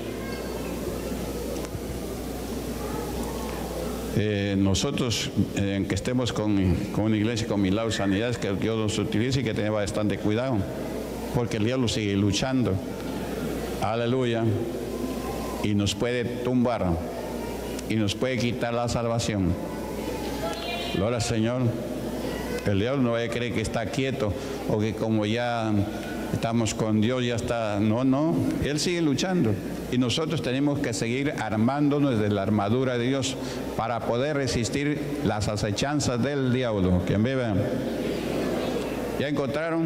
Nosotros, que estemos con una iglesia con milagros, sanidades, que Dios nos utilice y que tener bastante cuidado, porque el diablo sigue luchando. Aleluya. Y nos puede tumbar y nos puede quitar la salvación. Gloria al Señor. El diablo no vaya a creer que está quieto o que como ya estamos con Dios ya está. No, no, él sigue luchando y nosotros tenemos que seguir armándonos de la armadura de Dios para poder resistir las acechanzas del diablo. ¿Quién vive? ¿Ya encontraron?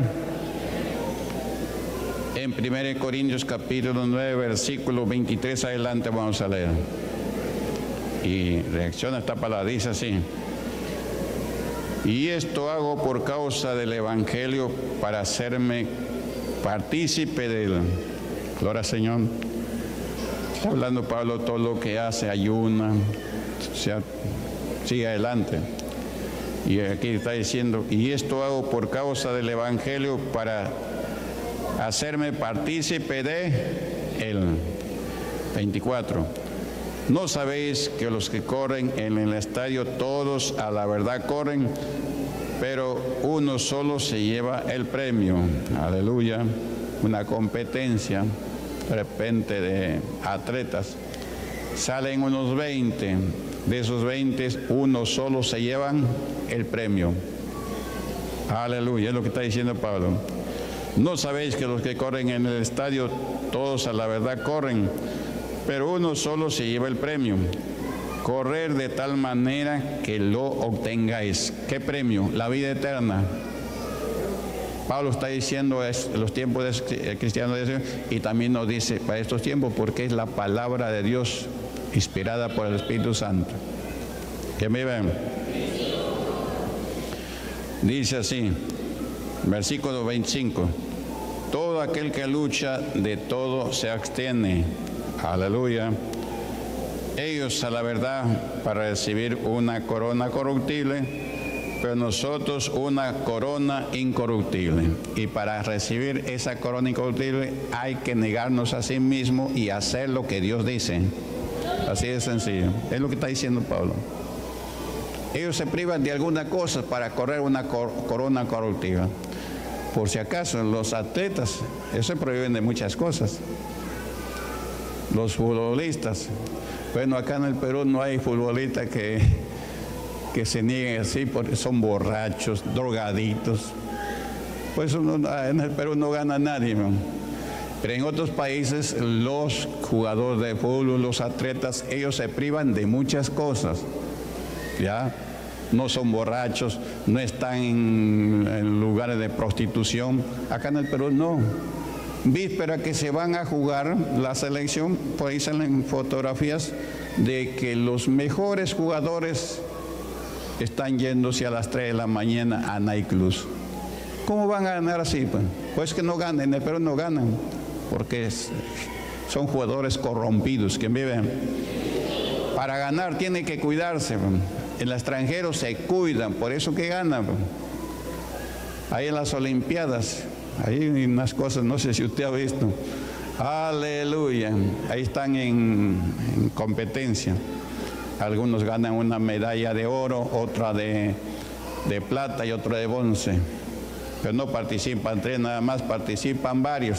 En 1 Corintios capítulo 9, versículo 23 adelante vamos a leer. Y reacciona esta palabra, dice así: y esto hago por causa del Evangelio, para hacerme partícipe de él. Gloria al Señor. Está hablando Pablo todo lo que hace, ayuna, o sea, sigue adelante. Y aquí está diciendo, y esto hago por causa del Evangelio, para hacerme partícipe de él. 24. ¿No sabéis que los que corren en el estadio todos a la verdad corren, pero uno solo se lleva el premio? Aleluya. Una competencia de repente de atletas. Salen unos 20, de esos 20 uno solo se llevan el premio. Aleluya, es lo que está diciendo Pablo. ¿No sabéis que los que corren en el estadio todos a la verdad corren, pero uno solo se lleva el premio? Correr de tal manera que lo obtengáis. ¿Qué premio? La vida eterna. Pablo está diciendo los tiempos cristianos y también nos dice para estos tiempos, porque es la palabra de Dios inspirada por el Espíritu Santo. ¿Que me ven? Dice así, versículo 25. Todo aquel que lucha de todo se abstiene. Aleluya. Ellos a la verdad para recibir una corona corruptible, pero nosotros una corona incorruptible. Y para recibir esa corona incorruptible hay que negarnos a sí mismo y hacer lo que Dios dice. Así de sencillo. Es lo que está diciendo Pablo. Ellos se privan de alguna cosa para correr una corona corruptible. Por si acaso, los atletas, ellos se prohíben de muchas cosas. Los futbolistas, bueno, acá en el Perú no hay futbolistas que se nieguen así porque son borrachos, drogaditos. Pues en el Perú no gana nadie, ¿no? Pero en otros países los jugadores de fútbol, los atletas, ellos se privan de muchas cosas, ¿ya? No son borrachos, no están en lugares de prostitución. Acá en el Perú no. Víspera que se van a jugar la selección, por ahí salen fotografías de que los mejores jugadores están yéndose a las 3 de la mañana a nightclubs. ¿Cómo van a ganar así? Pues que no ganan, en el Perú no ganan, porque son jugadores corrompidos que viven. Para ganar tienen que cuidarse. En el extranjero se cuidan, por eso que ganan. Ahí en las Olimpiadas, ahí hay unas cosas, no sé si usted ha visto. Aleluya, ahí están en competencia. Algunos ganan una medalla de oro, otra de plata y otra de bronce. Pero no participan 3 nada más, participan varios.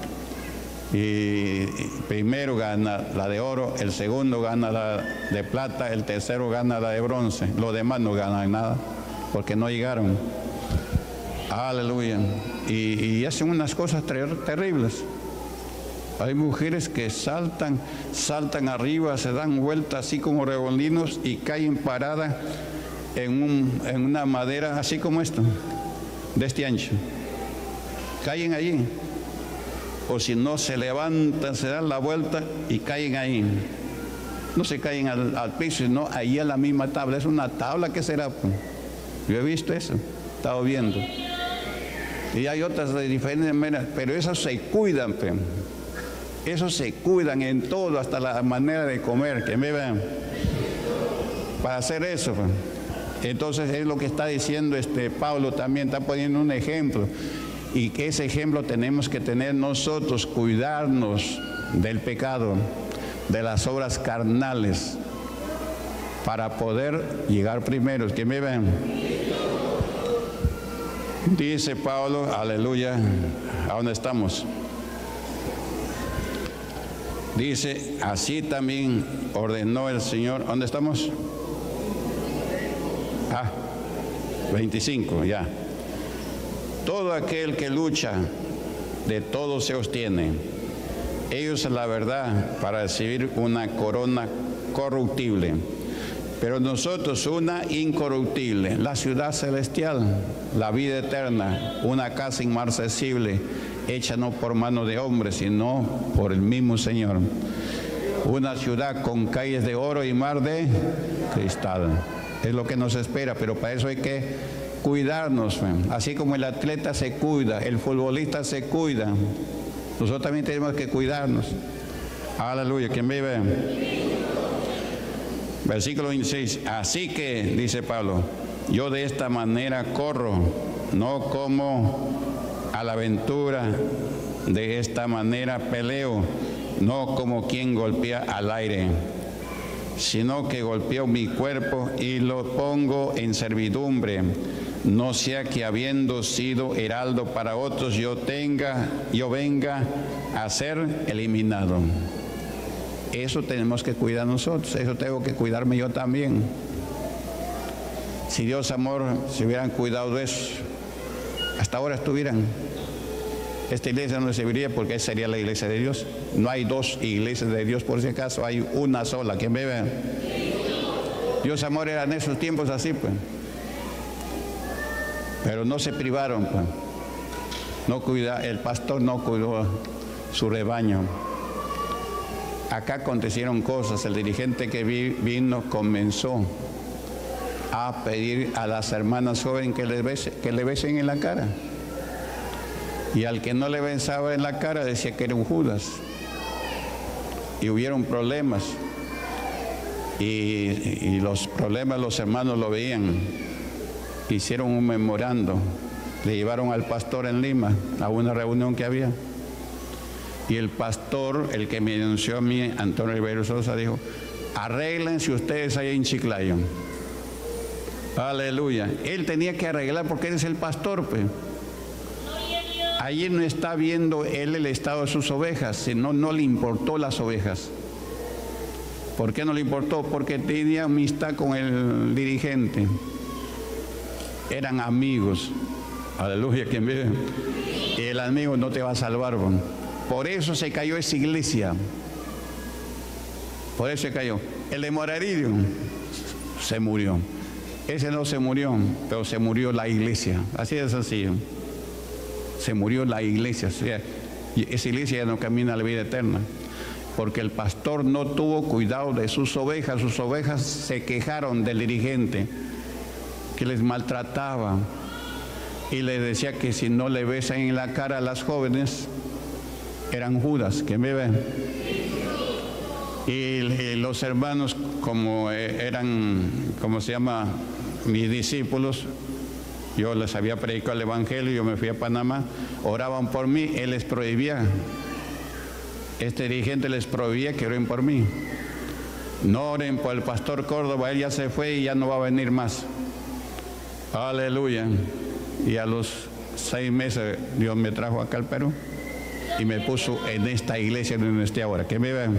Y primero gana la de oro, el segundo gana la de plata, el tercero gana la de bronce. Los demás no ganan nada porque no llegaron. Aleluya. Y hacen unas cosas terribles. Hay mujeres que saltan arriba, se dan vueltas así como remolinos y caen paradas en una madera así como esta, de este ancho. Caen allí. O si no, se levantan, se dan la vuelta y caen ahí. No se caen al piso, sino ahí en la misma tabla. Es una tabla, ¿qué será? Yo he visto eso, he estado viendo. Y hay otras de diferentes maneras, pero esas se cuidan, esos se cuidan en todo, hasta la manera de comer, que me vean. Para hacer eso, entonces es lo que está diciendo Pablo también, está poniendo un ejemplo. Y que ese ejemplo tenemos que tener nosotros, cuidarnos del pecado, de las obras carnales, para poder llegar primero. Que me ven. Dice Pablo, aleluya, ¿a dónde estamos? Dice, así también ordenó el Señor. ¿Dónde estamos? 25, ya. Todo aquel que lucha, de todo se obtiene. Ellos la verdad para recibir una corona corruptible, pero nosotros una incorruptible, la ciudad celestial, la vida eterna, una casa inmarcesible, hecha no por mano de hombres, sino por el mismo Señor. Una ciudad con calles de oro y mar de cristal. Es lo que nos espera, pero para eso hay que cuidarnos, así como el atleta se cuida, el futbolista se cuida, nosotros también tenemos que cuidarnos. Aleluya, ¿quién vive? Versículo 26, así que, dice Pablo, yo de esta manera corro, no como a la aventura, de esta manera peleo, no como quien golpea al aire. sino que golpeo mi cuerpo y lo pongo en servidumbre, no sea que habiendo sido heraldo para otros yo venga a ser eliminado. Eso tenemos que cuidar nosotros, eso tengo que cuidarme yo también. Si Dios, amor, se hubieran cuidado de eso, hasta ahora estuvieran. Esta iglesia no serviría porque esa sería la iglesia de Dios. No hay dos iglesias de Dios, por si acaso, hay una sola. ¿Quién me ve? Dios, amor, eran esos tiempos así, pues. Pero no se privaron, pues. El pastor no cuidó su rebaño. Acá acontecieron cosas. El dirigente que vino comenzó a pedir a las hermanas jóvenes que le besen en la cara. Y al que no le besaba en la cara decía que era un Judas. Y hubieron problemas. Y los problemas los hermanos lo veían. Hicieron un memorando. Le llevaron al pastor en Lima a una reunión que había. Y el pastor, el que me denunció a mí, Antonio Ribeiro Sosa, dijo: arréglense ustedes ahí en Chiclayo. Aleluya. Él tenía que arreglar porque él es el pastor, pues. Allí no está viendo él el estado de sus ovejas, sino no le importó las ovejas. ¿Por qué no le importó? Porque tenía amistad con el dirigente. Eran amigos. Aleluya, quien vive. Y el amigo no te va a salvar, bon. Por eso se cayó esa iglesia. Por eso se cayó. El de Moraridio se murió. Ese no se murió, pero se murió la iglesia. Así de sencillo. Se murió la iglesia. O sea, esa iglesia ya no camina a la vida eterna. Porque el pastor no tuvo cuidado de sus ovejas. Sus ovejas se quejaron del dirigente, que les maltrataba. Y les decía que si no le besan en la cara a las jóvenes, eran Judas. ¿Quién me ve? Y los hermanos, como eran, ¿cómo se llama?, mis discípulos, yo les había predicado el evangelio, yo me fui a Panamá, oraban por mí, él les prohibía, este dirigente les prohibía que oren por mí. No oren por el pastor Córdoba, él ya se fue y ya no va a venir más. Aleluya. Y a los 6 meses Dios me trajo acá al Perú y me puso en esta iglesia donde estoy ahora. ¿Qué me ven?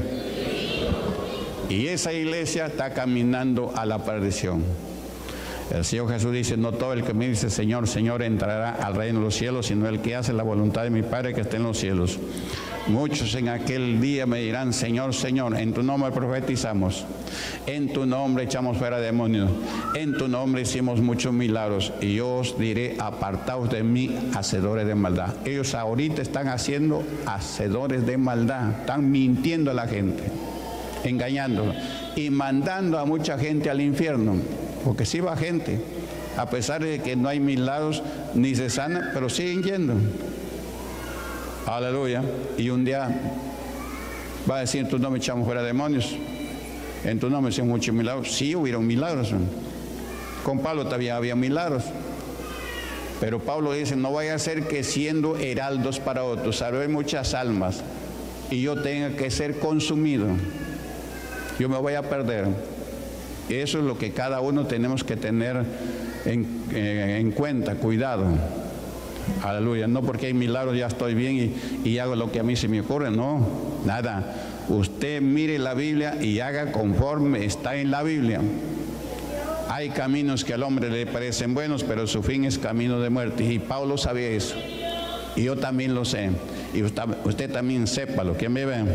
Y esa iglesia está caminando a la perdición. El Señor Jesús dice: no todo el que me dice Señor, Señor entrará al reino de los cielos, sino el que hace la voluntad de mi Padre que está en los cielos. Muchos en aquel día me dirán: Señor, Señor, en tu nombre profetizamos, en tu nombre echamos fuera demonios, en tu nombre hicimos muchos milagros. Y yo os diré: apartaos de mí, hacedores de maldad. Ellos ahorita están haciendo hacedores de maldad, están mintiendo a la gente, engañando y mandando a mucha gente al infierno. Porque sí va gente, a pesar de que no hay milagros ni se sana, pero siguen yendo. Aleluya. Y un día va a decir: en tu nombre echamos fuera demonios, en tu nombre hicimos muchos milagros. Sí, hubieron milagros. Con Pablo todavía había milagros. Pero Pablo dice: no vaya a ser que siendo heraldos para otros, salve muchas almas y yo tenga que ser consumido. Yo me voy a perder. Eso es lo que cada uno tenemos que tener en cuenta, cuidado. Aleluya. No porque hay milagros ya estoy bien y hago lo que a mí se me ocurre. No, nada. Usted mire la Biblia y haga conforme está en la Biblia. Hay caminos que al hombre le parecen buenos, pero su fin es camino de muerte. Y Pablo sabía eso. Y yo también lo sé. Y usted también sépalo. ¿Quién me ve?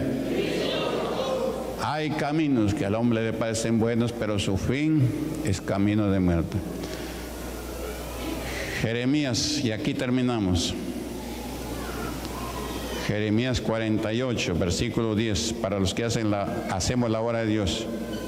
Hay caminos que al hombre le parecen buenos, pero su fin es camino de muerte. Jeremías, y aquí terminamos. Jeremías 48, versículo 10, para los que hacemos la obra de Dios.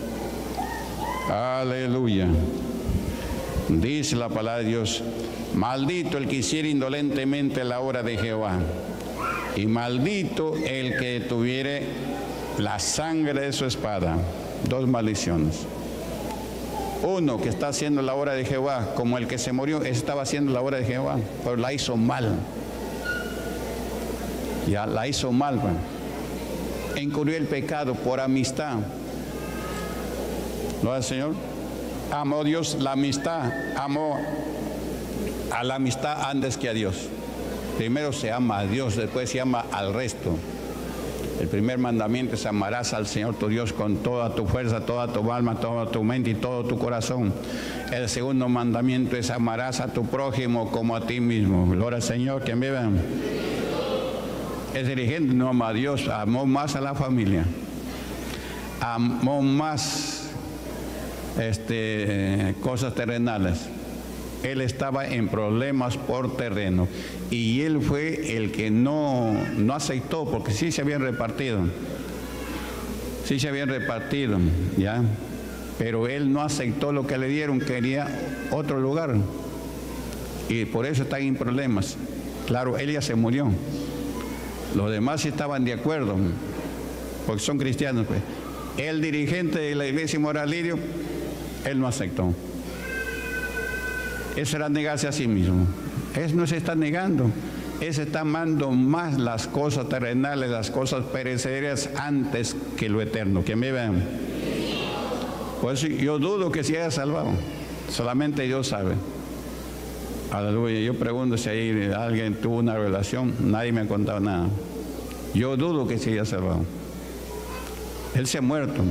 Aleluya. Dice la palabra de Dios: maldito el que hiciera indolentemente la obra de Jehová, y maldito el que tuviere la sangre de su espada. Dos maldiciones. Uno que está haciendo la obra de Jehová, como el que se murió, estaba haciendo la obra de Jehová, pero la hizo mal. Ya la hizo mal, bueno. Encubrió el pecado por amistad. ¿No al Señor? Amó Dios la amistad, amó a la amistad antes que a Dios. Primero se ama a Dios, después se ama al resto. El primer mandamiento es: amarás al Señor tu Dios con toda tu fuerza, toda tu alma, toda tu mente y todo tu corazón. El segundo mandamiento es: amarás a tu prójimo como a ti mismo. Gloria al Señor, quien vive. El dirigente no ama a Dios, amó más a la familia, amó más cosas terrenales. Él estaba en problemas por terreno y él fue el que no aceptó, porque sí se habían repartido, ¿ya? Pero él no aceptó lo que le dieron, quería otro lugar y por eso están en problemas. Claro, él ya se murió, los demás sí estaban de acuerdo, porque son cristianos, pues. El dirigente de la iglesia Moralirio, él no aceptó. Eso era negarse a sí mismo. Él no se está negando, él se está amando más las cosas terrenales, las cosas perecederas antes que lo eterno. ¿Quién me ve? Pues yo dudo que se haya salvado, solamente Dios sabe. Aleluya. Yo pregunto si ahí alguien tuvo una relación, nadie me ha contado nada. Yo dudo que se haya salvado. Él se ha muerto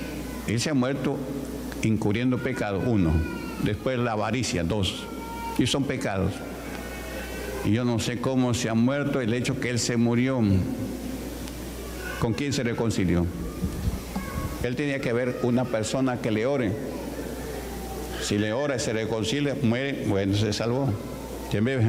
incurriendo pecado, 1. Después la avaricia, 2. Y son pecados. Y yo no sé cómo se ha muerto. El hecho que él se murió, ¿con quién se reconcilió? Él tenía que ver una persona que le ore. Si le ora y se reconcilia, muere, bueno, se salvó. ¿Quién vive?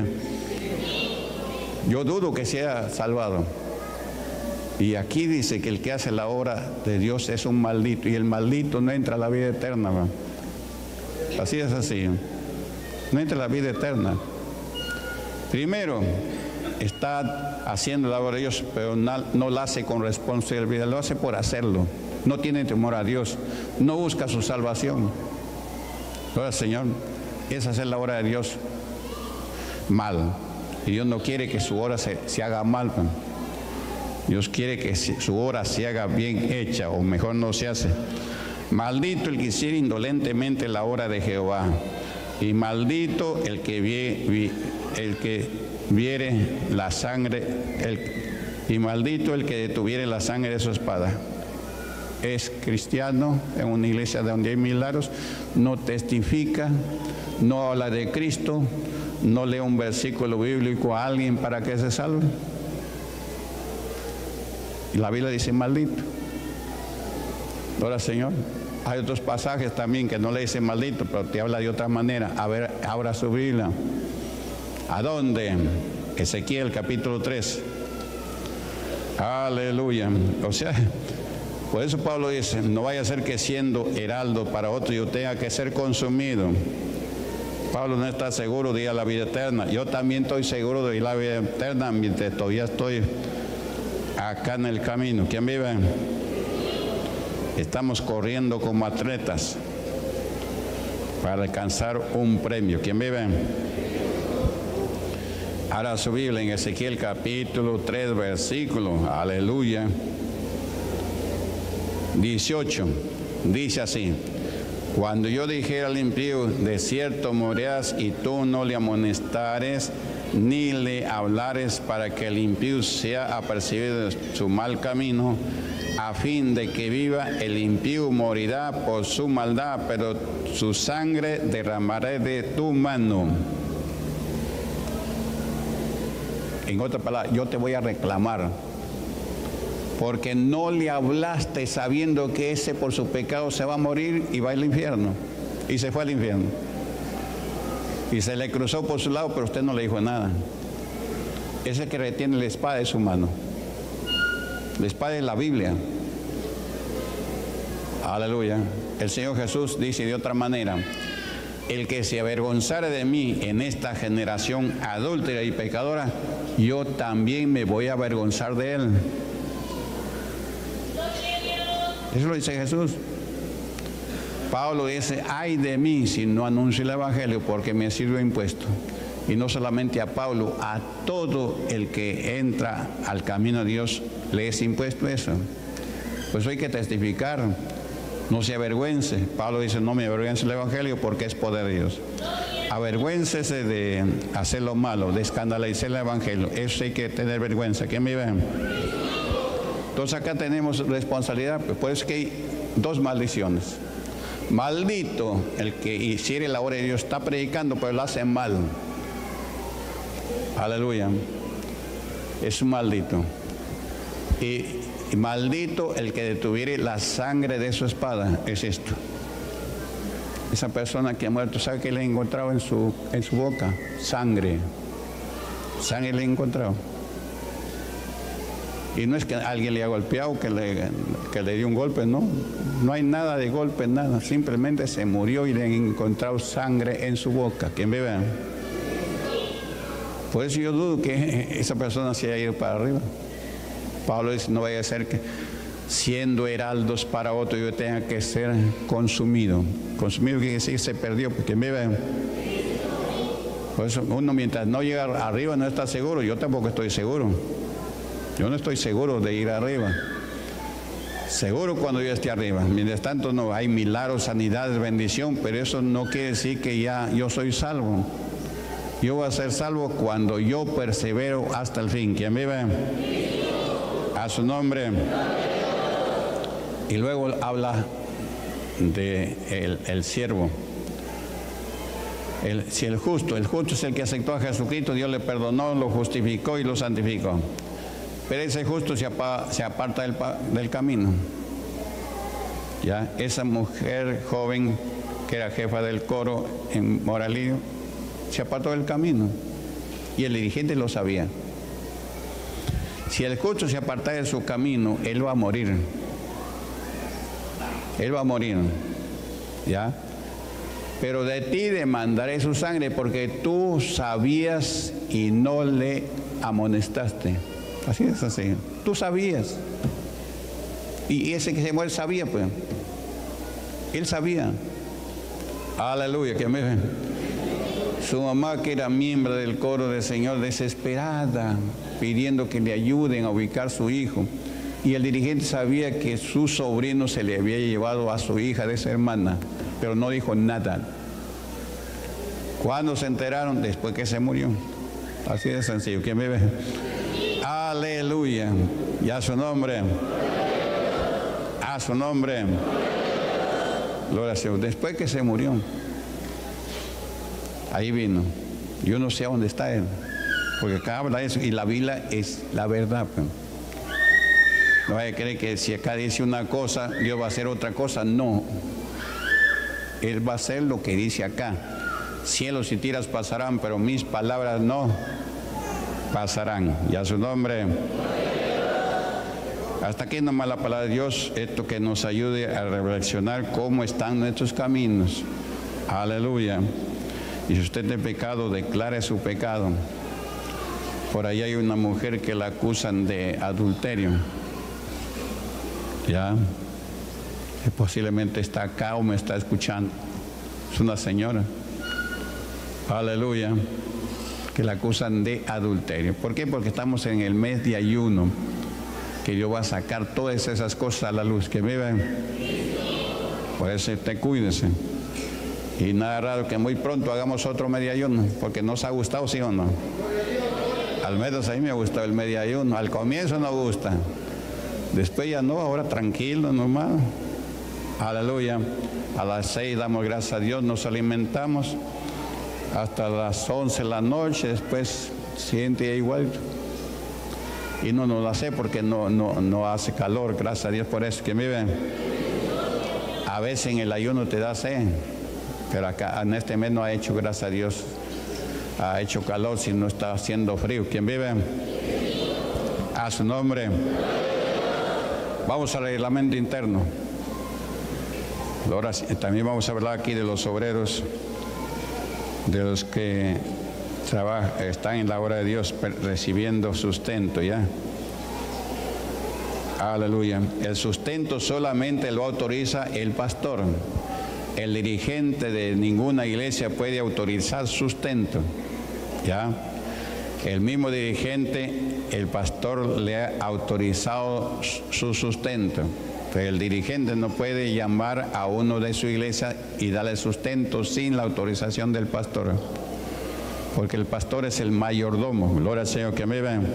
Yo dudo que sea salvado. Y aquí dice que el que hace la obra de Dios es un maldito, y el maldito no entra a la vida eterna, ¿va? Así es así. No entra a la vida eterna. Primero, está haciendo la obra de Dios, pero no la hace con responsabilidad, lo hace por hacerlo. No tiene temor a Dios, no busca su salvación. Gloria al Señor. Es hacer la obra de Dios mal. Y Dios no quiere que su obra se haga mal. Dios quiere que su obra se haga bien hecha, o mejor no se hace. Maldito el que hiciera indolentemente la obra de Jehová, y maldito el que viere la sangre, y maldito el que detuviere la sangre de su espada. Es cristiano en una iglesia donde hay milagros, no testifica, no habla de Cristo, no lee un versículo bíblico a alguien para que se salve. Y la Biblia dice maldito. Ahora, Señor, hay otros pasajes también que no le dicen maldito, pero te habla de otra manera. A ver, abra su Biblia. ¿A dónde? Ezequiel capítulo 3. Aleluya. O sea, por eso Pablo dice: no vaya a ser que siendo heraldo para otro yo tenga que ser consumido. Pablo no está seguro de ir a la vida eterna. Yo también estoy seguro de ir a la vida eterna mientras todavía estoy acá en el camino. ¿Quién vive? Estamos corriendo como atletas para alcanzar un premio. ¿Quién vive? Ahora su Biblia en Ezequiel capítulo 3 versículo, aleluya, 18, dice así: cuando yo dijera al impío, de cierto morirás, y tú no le amonestares ni le hablares, para que el impío sea apercibido de su mal camino, a fin de que viva, el impío morirá por su maldad, pero su sangre derramaré de tu mano. En otras palabras, yo te voy a reclamar, porque no le hablaste sabiendo que ese por su pecado se va a morir y va al infierno. Y se fue al infierno. Y se le cruzó por su lado, pero usted no le dijo nada. Ese que retiene la espada es su mano. La espada es la Biblia. Aleluya. El Señor Jesús dice de otra manera: el que se avergonzare de mí en esta generación adúltera y pecadora, yo también me voy a avergonzar de él. Eso lo dice Jesús. Pablo dice: ay de mí si no anuncio el evangelio, porque me sirve impuesto. Y no solamente a Pablo, a todo el que entra al camino de Dios le es impuesto eso. Pues hay que testificar. No se avergüence. Pablo dice, no me avergüence el evangelio porque es poder de Dios. Avergüéncese de hacer lo malo, de escandalizar el evangelio. Eso hay que tener vergüenza. ¿Quién me ve? Entonces acá tenemos responsabilidad. Por eso que hay dos maldiciones. Maldito el que hiciere la obra de Dios. Está predicando, pero lo hace mal. Aleluya. Es un maldito. Y maldito el que detuviere la sangre de su espada. Es esto. Esa persona que ha muerto, ¿sabe qué le ha encontrado en su boca? Sangre. Sangre le ha encontrado. Y no es que alguien le haya golpeado, que le dio un golpe, no. No hay nada de golpe, nada. Simplemente se murió y le han encontrado sangre en su boca. ¿Quién me ve? Por eso yo dudo que esa persona se haya ido para arriba. Pablo dice, no vaya a ser que siendo heraldos para otro yo tenga que ser consumido. Consumido quiere decir que se perdió, porque me ve. Por eso uno mientras no llega arriba no está seguro. Yo tampoco estoy seguro. Yo no estoy seguro de ir arriba. Seguro cuando yo esté arriba. Mientras tanto no hay milagros, sanidades, bendición, pero eso no quiere decir que ya yo soy salvo. Yo voy a ser salvo cuando yo persevero hasta el fin. ¿Quién vive? A su nombre. Y luego habla de el siervo. Si el justo es el que aceptó a Jesucristo, Dios le perdonó, lo justificó y lo santificó. Pero ese justo se aparta del camino. ¿Ya? Esa mujer joven que era jefa del coro en Moralillo se apartó del camino y el dirigente lo sabía. Si el justo se aparta de su camino, él va a morir. Él va a morir. ¿Ya? Pero de ti demandaré su sangre porque tú sabías y no le amonestaste. Así es así. Tú sabías. Y ese que se muere sabía, pues. Él sabía. Aleluya, que me ven. Su mamá, que era miembro del coro del Señor, desesperada, pidiendo que le ayuden a ubicar a su hijo. Y el dirigente sabía que su sobrino se le había llevado a su hija de esa hermana, pero no dijo nada. ¿Cuándo se enteraron? Después que se murió. Así de sencillo. ¿Quién me ve? Aleluya. Y a su nombre. A su nombre. Gloria al Señor. Después que se murió, ahí vino. Yo no sé a dónde está él. Porque acá habla eso. Y la Biblia es la verdad. Pues. No vaya a creer que si acá dice una cosa, Dios va a hacer otra cosa. No. Él va a hacer lo que dice acá. Cielos y tierras pasarán, pero mis palabras no pasarán. Y a su nombre. Hasta aquí nomás la palabra de Dios, esto que nos ayude a reflexionar cómo están nuestros caminos. Aleluya. Y si usted tiene pecado, declare su pecado. Por ahí hay una mujer que la acusan de adulterio. Ya. Que posiblemente está acá o me está escuchando. Es una señora. Aleluya. Que la acusan de adulterio. ¿Por qué? Porque estamos en el mes de ayuno, que Dios va a sacar todas esas cosas a la luz. Que me ven. Por eso usted cuídese. Y nada raro que muy pronto hagamos otro medio ayuno, porque nos ha gustado, ¿sí o no? Al menos a mí me ha gustado el medio ayuno. Al comienzo no gusta. Después ya no, ahora tranquilo, normal. Aleluya. A las 6 damos gracias a Dios, nos alimentamos. Hasta las 11 de la noche, después siente igual. Y no nos lo hace porque no hace calor, gracias a Dios por eso. Que me ven. A veces en el ayuno te da sed, pero acá en este mes no ha hecho, gracias a Dios, ha hecho calor, si no está haciendo frío. ¿Quién vive? A su nombre. Vamos al reglamento interno. Ahora también vamos a hablar aquí de los obreros, de los que están en la obra de Dios recibiendo sustento, ¿ya? Aleluya. El sustento solamente lo autoriza el pastor. El dirigente de ninguna iglesia puede autorizar sustento, ¿ya? El mismo dirigente, el pastor le ha autorizado su sustento. El dirigente no puede llamar a uno de su iglesia y darle sustento sin la autorización del pastor, porque el pastor es el mayordomo. Gloria al Señor, que me ven.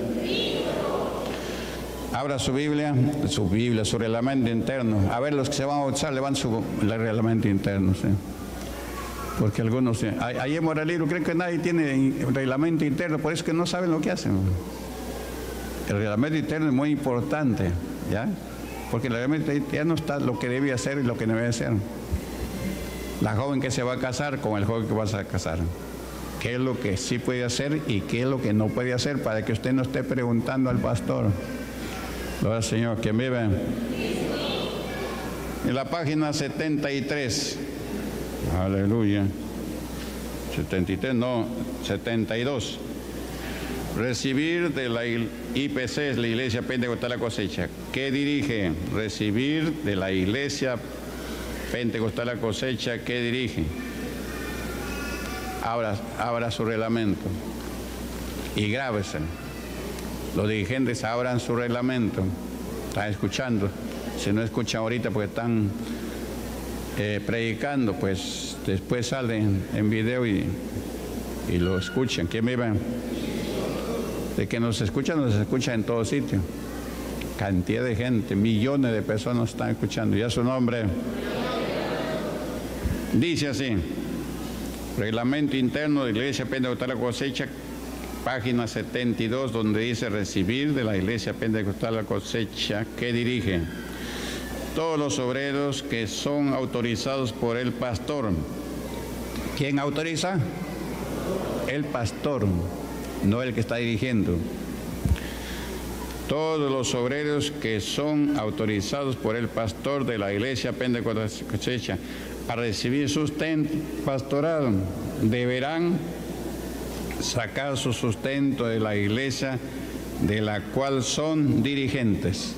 Abra su Biblia, su reglamento interno. A ver, los que se van a bautizar, le van su reglamento interno, ¿sí? Porque algunos, ahí en Moralero, creo que nadie tiene reglamento interno, por eso que no saben lo que hacen. El reglamento interno es muy importante, ¿ya? Porque el reglamento interno está lo que debe hacer y lo que no debe hacer. La joven que se va a casar con el joven que vas a casar. ¿Qué es lo que sí puede hacer y qué es lo que no puede hacer? Para que usted no esté preguntando al pastor. Gloria al Señor, que vive. En la página 73. Aleluya. 73, no, 72. Recibir de la IPC, es la Iglesia Pentecostal La Cosecha. ¿Qué dirige? Recibir de la Iglesia Pentecostal La Cosecha. ¿Qué dirige? Abra su reglamento y grábese. Los dirigentes abran su reglamento. Están escuchando. Si no escuchan ahorita porque están predicando, pues después salen en video y lo escuchan. ¿Quién me ve? De que nos escucha en todo sitio. Cantidad de gente, millones de personas están escuchando. Ya su nombre dice así: reglamento interno de la Iglesia Pentecostal La Cosecha, página 72, donde dice recibir de la Iglesia Pentecostal La Cosecha, que dirige todos los obreros que son autorizados por el pastor. ¿Quién autoriza? El pastor, no el que está dirigiendo. Todos los obreros que son autorizados por el pastor de la Iglesia Pentecostal La Cosecha a recibir sustento pastoral deberán sacar su sustento de la iglesia de la cual son dirigentes.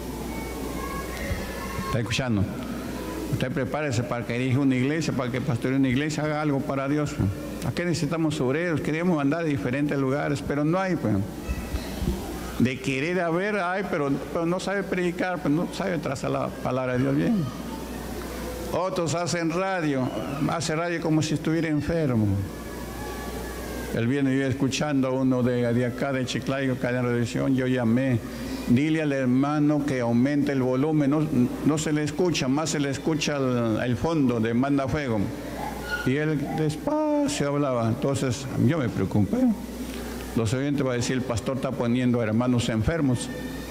¿Está escuchando? Usted prepárese para que dirija una iglesia, para que pastoree una iglesia, haga algo para Dios. Aquí necesitamos obreros, queremos andar a diferentes lugares, pero no hay, pues. De querer haber, hay, pero no sabe predicar, pues no sabe trazar la palabra de Dios bien. Otros hacen radio, hace radio como si estuviera enfermo. El viernes yo escuchando a uno de acá de Chiclayo, cadena de revisión, yo llamé, dile al hermano que aumente el volumen, no se le escucha, más se le escucha el fondo de Manda Fuego. Y él despacio hablaba, entonces yo me preocupé. Los oyentes van a decir, el pastor está poniendo a hermanos enfermos.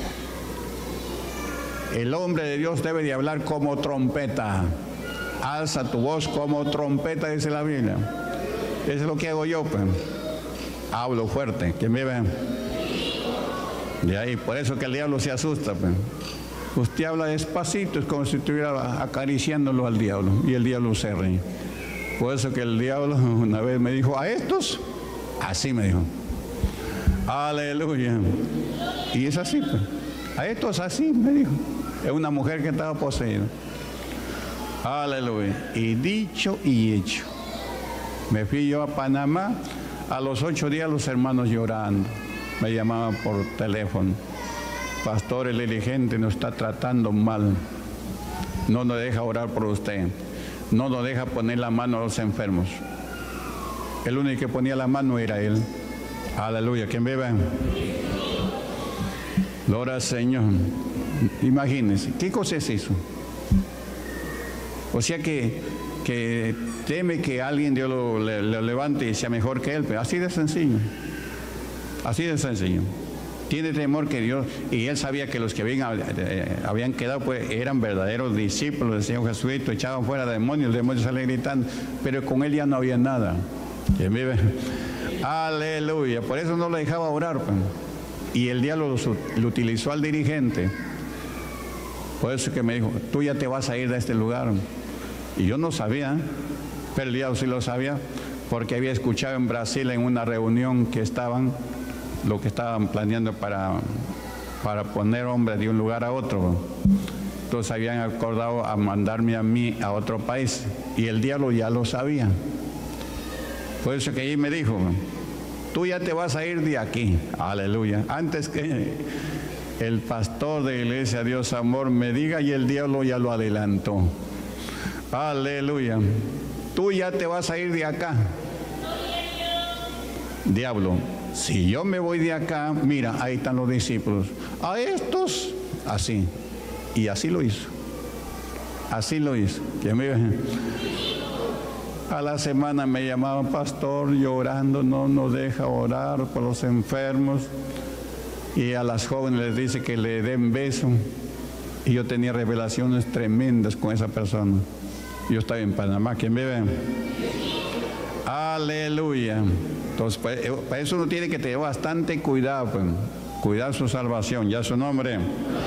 El hombre de Dios debe de hablar como trompeta. Alza tu voz como trompeta, dice la Biblia. Eso es lo que hago yo, pues. Hablo fuerte, que me vean. De ahí, por eso que el diablo se asusta, pues. Usted habla despacito, es como si estuviera acariciándolo al diablo, y el diablo se ríe. Por eso que el diablo una vez me dijo, a estos, así me dijo. Aleluya. Y es así, pues. A estos así, me dijo. Es una mujer que estaba poseída. Aleluya. Y dicho y hecho. Me fui yo a Panamá. A los 8 días los hermanos llorando. Me llamaban por teléfono. Pastor, el dirigente nos está tratando mal. No nos deja orar por usted. No nos deja poner la mano a los enfermos. El único que ponía la mano era él. Aleluya. ¿Quién vive? Gloria al Señor. Imagínense, ¿qué cosa es eso? O sea que teme que alguien Dios lo levante y sea mejor que él, pero así de sencillo. Así de sencillo. Tiene temor que Dios, y él sabía que los que habían quedado pues eran verdaderos discípulos del Señor Jesucristo, echaban fuera demonios, los demonios salían gritando, pero con él ya no había nada. ¿Quién vive? Aleluya. Por eso no lo dejaba orar, pues. Y el diablo lo utilizó al dirigente. Por eso que me dijo, tú ya te vas a ir de este lugar. Y yo no sabía, pero el diablo sí lo sabía, porque había escuchado en Brasil en una reunión que estaban, lo que estaban planeando para poner hombres de un lugar a otro. Entonces habían acordado a mandarme a mí a otro país, y el diablo ya lo sabía. Por eso que ahí me dijo, tú ya te vas a ir de aquí. Aleluya. Antes el pastor de Iglesia Dios Amor me diga y el diablo ya lo adelantó. Aleluya. Tú ya te vas a ir de acá. Diablo, si yo me voy de acá, mira, ahí están los discípulos. A estos, así. Y así lo hizo. Así lo hizo. A la semana me llamaban, pastor, llorando, no nos deja orar por los enfermos. Y a las jóvenes les dice que le den beso. Y yo tenía revelaciones tremendas con esa persona. Yo estaba en Panamá, ¿quién me ve? Aleluya. Entonces, para eso uno tiene que tener bastante cuidado, pues, cuidar su salvación, ya su nombre.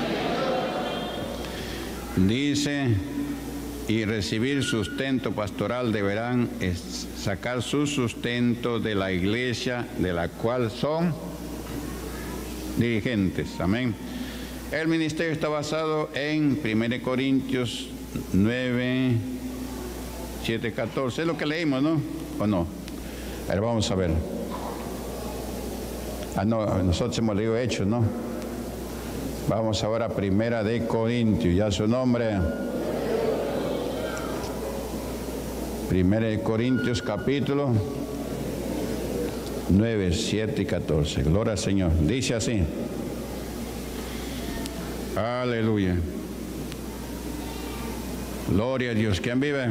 Dice, y recibir sustento pastoral deberán sacar su sustento de la iglesia de la cual son dirigentes. Amén. El ministerio está basado en 1 Corintios 9, 7, 14. Es lo que leímos, ¿no? ¿O no? A ver, vamos a ver. No, nosotros hemos leído Hechos, ¿no? Vamos ahora a 1 Corintios, ya su nombre. 1 Corintios capítulo 9, 7 y 14. Gloria al Señor. Dice así. Aleluya. Gloria a Dios. ¿Quién vive?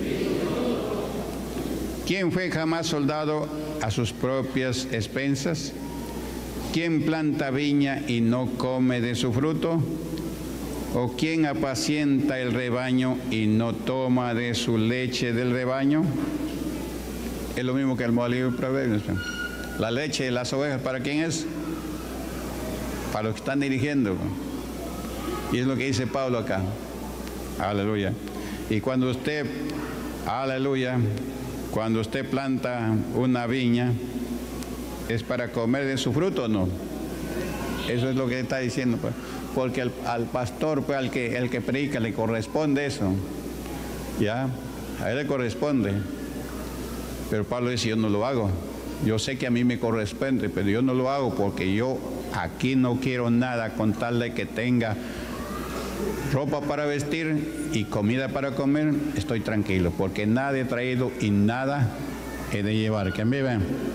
¿Quién fue jamás soldado a sus propias expensas? ¿Quién planta viña y no come de su fruto? ¿O quién apacienta el rebaño y no toma de su leche del rebaño? Es lo mismo que el libro de Proverbios. La leche de las ovejas, ¿para quién es? Para los que están dirigiendo. Y es lo que dice Pablo acá. Aleluya. Y cuando usted, aleluya, cuando usted planta una viña, ¿es para comer de su fruto o no? Eso es lo que está diciendo, pues. Porque al pastor, pues, el que predica, le corresponde eso. ¿Ya? A él le corresponde. Pero Pablo dice, yo no lo hago. Yo sé que a mí me corresponde, pero yo no lo hago porque yo aquí no quiero nada con tal de que tenga ropa para vestir y comida para comer. Estoy tranquilo, porque nada he traído y nada he de llevar. ¿Quién vive?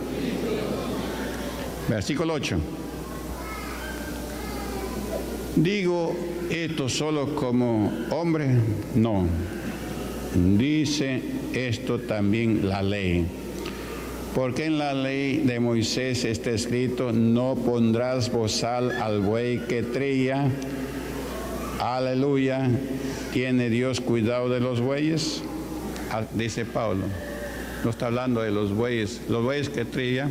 Versículo 8. ¿Digo esto solo como hombre? No. Dice esto también la ley. Porque en la ley de Moisés está escrito, no pondrás bozal al buey que trilla. Aleluya. ¿Tiene Dios cuidado de los bueyes? Dice Pablo. No está hablando de los bueyes. Los bueyes que trilla,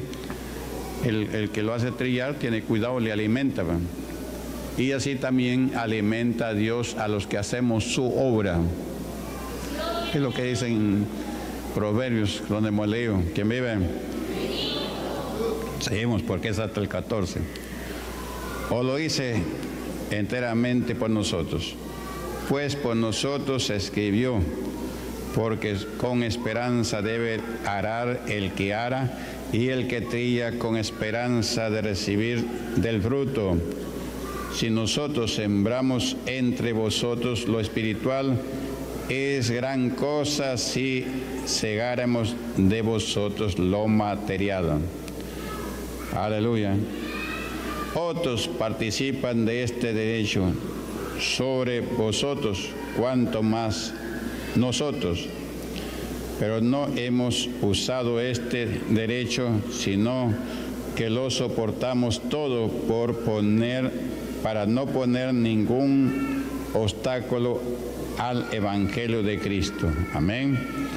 el que lo hace trillar tiene cuidado, le alimenta. Y así también alimenta a Dios a los que hacemos su obra. Es lo que dicen Proverbios, donde hemos leído. ¿Quién vive? Seguimos porque es hasta el 14. O lo hice enteramente por nosotros, pues por nosotros se escribió, porque con esperanza debe arar el que ara, y el que trilla con esperanza de recibir del fruto. Si nosotros sembramos entre vosotros lo espiritual, es gran cosa si segáramos de vosotros lo material. Aleluya. Otros participan de este derecho sobre vosotros, cuanto más nosotros. Pero no hemos usado este derecho, sino que lo soportamos todo para no poner ningún obstáculo al Evangelio de Cristo. Amén.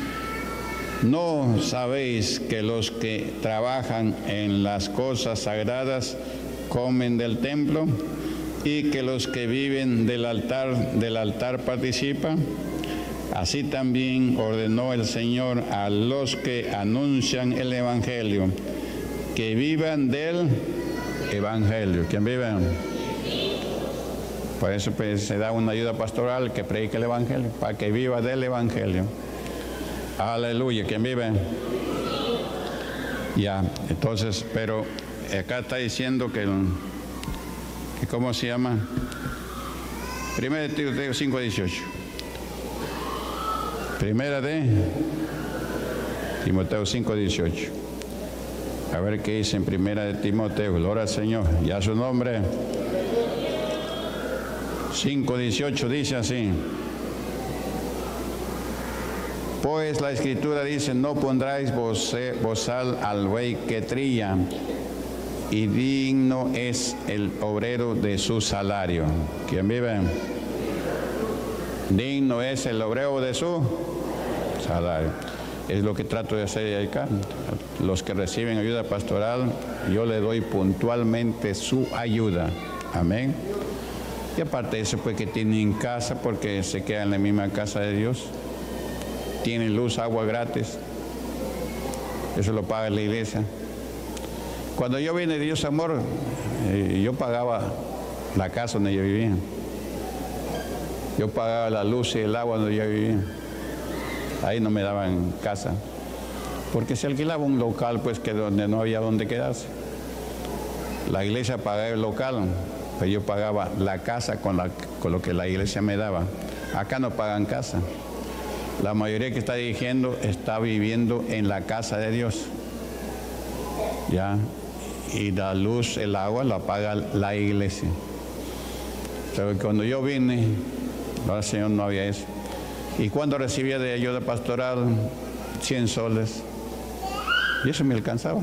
¿No sabéis que los que trabajan en las cosas sagradas comen del templo, y que los que viven del altar participan? Así también ordenó el Señor a los que anuncian el Evangelio, que vivan del Evangelio. ¿Quién vive? Por eso pues, se da una ayuda pastoral que predique el Evangelio, para que viva del Evangelio. Aleluya. ¿Quién vive? Ya, entonces, pero acá está diciendo que ¿Cómo se llama? Primera de Timoteo 5:18. Primera de Timoteo 5:18. A ver qué dice en Primera de Timoteo. Gloria al Señor. Y a su nombre. 5:18 dice así. Pues la Escritura dice: no pondráis bozal al buey que trilla, y digno es el obrero de su salario. ¿Quién vive? Digno es el obrero de su salario. Es lo que trato de hacer acá. Los que reciben ayuda pastoral, yo le doy puntualmente su ayuda. Amén. Y aparte de eso, pues que tienen casa, porque se quedan en la misma casa de Dios. Tienen luz, agua gratis. Eso lo paga la iglesia. Cuando yo vine de Dios Amor, yo pagaba la casa donde yo vivía. Yo pagaba la luz y el agua donde yo vivía. Ahí no me daban casa. Porque se alquilaba un local, pues, que donde no había donde quedarse. La iglesia pagaba el local, pero yo pagaba la casa con lo que la iglesia me daba. Acá no pagan casa. La mayoría que está dirigiendo está viviendo en la casa de Dios. ¿Ya? Y la luz, el agua, la paga la iglesia. Pero cuando yo vine, el Señor no había eso. Y cuando recibía de ayuda pastoral, 100 soles. Y eso me alcanzaba.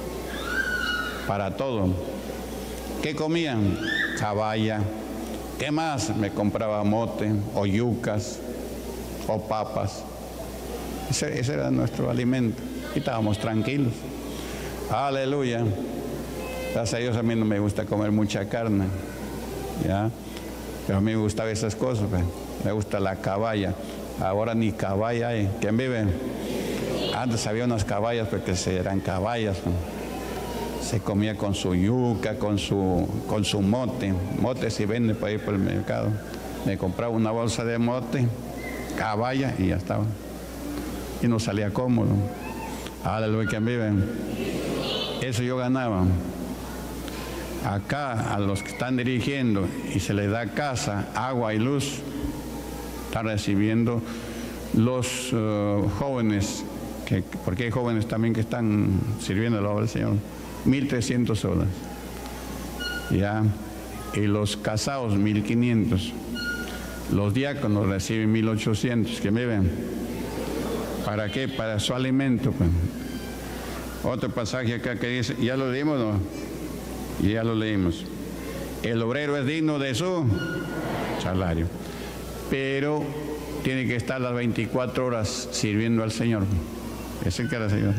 Para todo. ¿Qué comían? Caballa. ¿Qué más? Me compraba mote, o yucas, o papas. Ese era nuestro alimento. Y estábamos tranquilos. Aleluya. Gracias a Dios, a mí no me gusta comer mucha carne. ¿Ya? Pero a mí me gustan esas cosas. Me gusta la caballa. Ahora ni caballa hay. ¿Quién vive? Antes había unas caballas porque eran caballas. Se comía con su yuca, con su mote. Mote se vende por ahí por el mercado. Me compraba una bolsa de mote, caballa y ya estaba. Y no salía cómodo. Aleluya, ¿quién vive? Eso yo ganaba. Acá a los que están dirigiendo y se les da casa, agua y luz, están recibiendo los jóvenes, porque hay jóvenes también que están sirviendo la obra del Señor, 1.300 soles. ¿Ya? Y los casados, 1.500. Los diáconos reciben 1.800. ¿Qué me ven? ¿Para qué? Para su alimento. Pues. Otro pasaje acá que dice, ¿ya lo leímos o no? Ya lo leímos. El obrero es digno de su salario, pero tiene que estar las 24 horas sirviendo al Señor. Es el que era el Señor.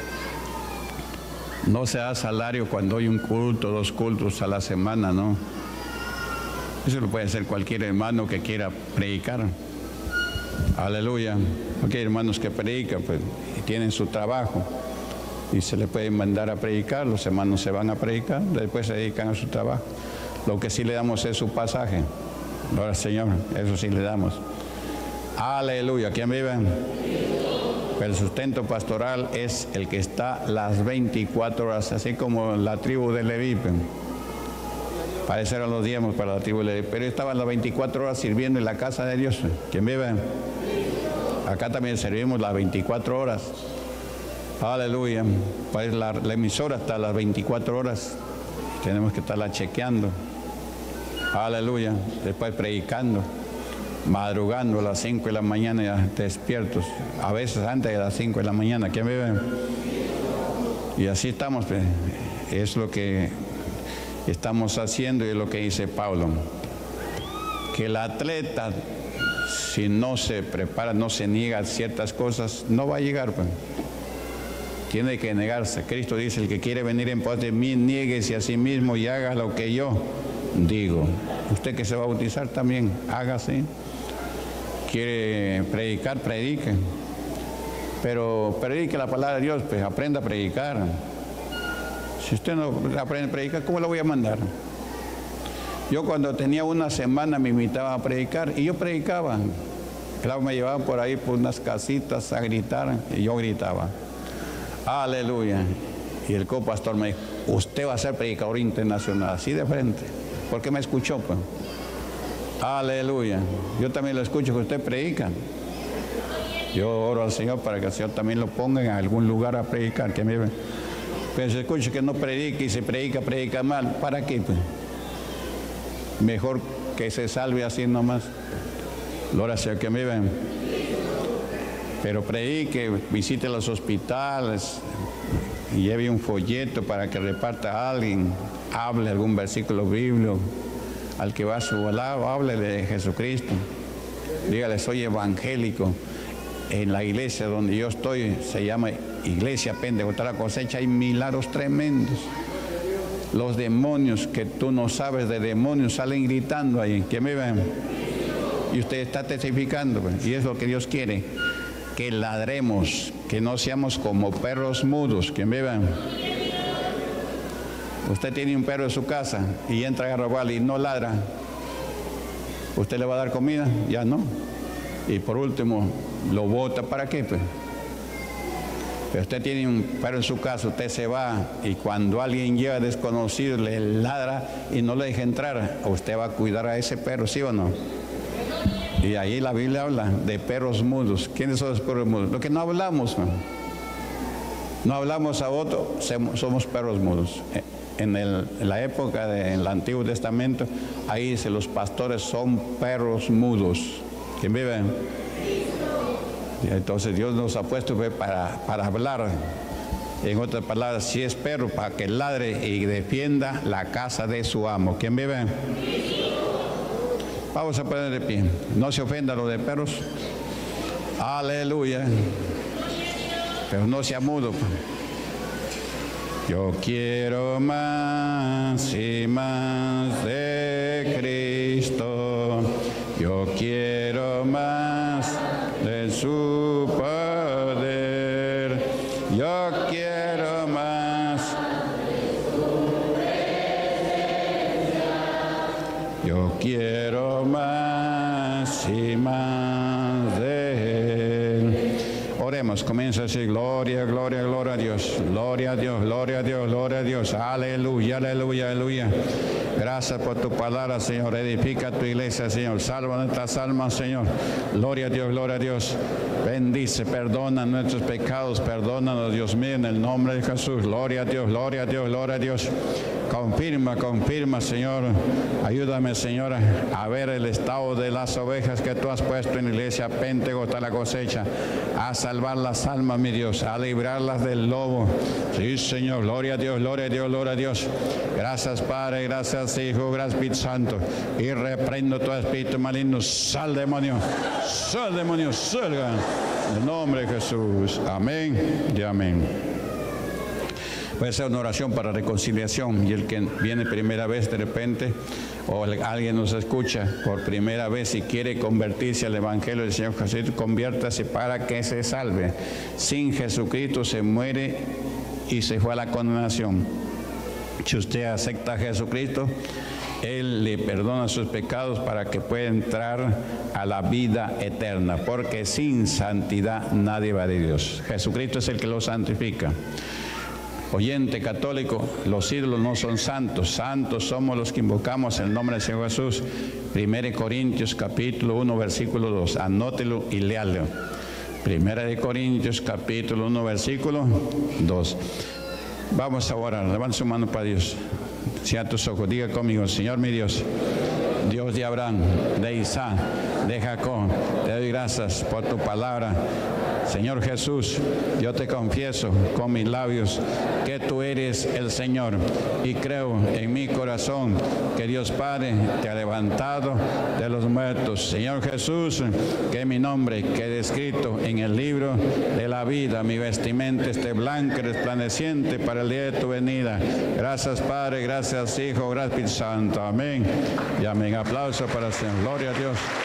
No se da salario cuando hay un culto, 2 cultos a la semana, no. Eso lo puede hacer cualquier hermano que quiera predicar. Aleluya. Porque hay hermanos que predican, pues, y tienen su trabajo. Y se le pueden mandar a predicar, los hermanos se van a predicar, después se dedican a su trabajo. Lo que sí le damos es su pasaje. Ahora, Señor, eso sí le damos. Aleluya. ¿Quién vive? Pero el sustento pastoral es el que está las 24 horas, así como la tribu de Leví. Para eso eran los diezmos para la tribu de Leví. Pero estaban las 24 horas sirviendo en la casa de Dios. ¿Quién vive? Acá también servimos las 24 horas. Aleluya. Pues la emisora está a las 24 horas. Tenemos que estarla chequeando. Aleluya. Después predicando. Madrugando a las 5 de la mañana ya despiertos. A veces antes de las 5 de la mañana. ¿Quién vive? Y así estamos. Pues. Es lo que estamos haciendo y es lo que dice Pablo. Que el atleta, si no se prepara, no se niega a ciertas cosas, no va a llegar. Pues. Tiene que negarse. Cristo dice, el que quiere venir en pos de mí, niéguese a sí mismo y haga lo que yo digo. Usted que se va a bautizar también, hágase. Quiere predicar, predique. Pero predique la palabra de Dios, pues aprenda a predicar. Si usted no aprende a predicar, ¿cómo lo voy a mandar? Yo cuando tenía una semana me invitaban a predicar y yo predicaba. Claro, me llevaban por ahí por unas casitas a gritar y yo gritaba. Aleluya. Y el copastor me dijo, usted va a ser predicador internacional, así de frente. porque me escuchó, pues. Aleluya. Yo también lo escucho que usted predica. Yo oro al Señor para que el Señor también lo ponga en algún lugar a predicar. Que me... Pero se escucha que no predica y se predica mal. ¿Para qué, pues? Mejor que se salve así nomás. Gloria al Señor, que me ven. Pero predique, visite los hospitales y lleve un folleto para que reparta a alguien, hable algún versículo bíblico, al que va a su lado, hable de Jesucristo. Dígale, soy evangélico. En la iglesia donde yo estoy, se llama Iglesia Pentecostal La Cosecha, hay milagros tremendos. Los demonios, que tú no sabes de demonios, salen gritando ahí, que me ven. Y usted está testificando, pues, y es lo que Dios quiere, que ladremos, que no seamos como perros mudos, que me ven. Usted tiene un perro en su casa y entra a robarle y no ladra. ¿Usted le va a dar comida? Ya no. Y por último, lo bota. ¿Para qué, pues? Pero usted tiene un perro en su casa, usted se va y cuando alguien llega desconocido le ladra y no le deja entrar, usted va a cuidar a ese perro, ¿sí o no? Y ahí la Biblia habla de perros mudos. ¿Quiénes son los perros mudos? Lo que no hablamos, ¿no? No hablamos a otro, somos perros mudos. En la época del Antiguo Testamento, ahí dice, los pastores son perros mudos. ¿Quién vive? Entonces Dios nos ha puesto para hablar. En otras palabras, si es perro, para que ladre y defienda la casa de su amo. ¿Quién vive? Vamos a poner de pie. No se ofenda lo de perros. Aleluya. Pero no sea mudo. Yo quiero más y más de Cristo. Yo quiero más de su poder. Yo quiero más de su presencia. Yo quiero más y más de Él. Oremos, comienza a decir gloria, gloria, gloria a Dios. Gloria a Dios, gloria a Dios, gloria a Dios. Aleluya, aleluya, aleluya. Gracias por tu palabra, Señor. Edifica tu iglesia, Señor. Salva nuestras almas, Señor. Gloria a Dios, gloria a Dios. Bendice, perdona nuestros pecados. Perdónanos, Dios mío, en el nombre de Jesús. Gloria a Dios, gloria a Dios, gloria a Dios. Confirma, confirma, Señor. Ayúdame, Señor, a ver el estado de las ovejas que tú has puesto en la iglesia Pentecostal La Cosecha. A salvar las almas, mi Dios. A librarlas del lobo. Sí, Señor. Gloria a Dios, gloria a Dios, gloria a Dios. Gracias, Padre. Gracias, Hijo. Gracias, Espíritu Santo. Y reprendo todo espíritu maligno. Sal, demonio. Sal, demonio. Salga. En el nombre de Jesús. Amén y amén. Puede ser una oración para reconciliación, y el que viene primera vez de repente o alguien nos escucha por primera vez y quiere convertirse al Evangelio del Señor Jesucristo, conviértase para que se salve. Sin Jesucristo se muere y se fue a la condenación. Si usted acepta a Jesucristo, Él le perdona sus pecados para que pueda entrar a la vida eterna, porque sin santidad nadie va de Dios. Jesucristo es el que lo santifica. Oyente católico, los ídolos no son santos, santos somos los que invocamos el nombre del Señor Jesús. 1 Corintios capítulo 1 versículo 2, anótelo y léalo. 1 Corintios capítulo 1 versículo 2. Vamos a orar, levanta su mano para Dios. Cierra tus ojos, diga conmigo, Señor mi Dios, Dios de Abraham, de Isaac, de Jacob, te doy gracias por tu palabra. Señor Jesús, yo te confieso con mis labios que tú eres el Señor y creo en mi corazón que Dios Padre te ha levantado de los muertos. Señor Jesús, que mi nombre quede escrito en el libro de la vida, mi vestimenta esté blanca y resplandeciente para el día de tu venida. Gracias Padre, gracias Hijo, gracias Espíritu Santo. Amén y amén. Aplauso para el Señor. Gloria a Dios.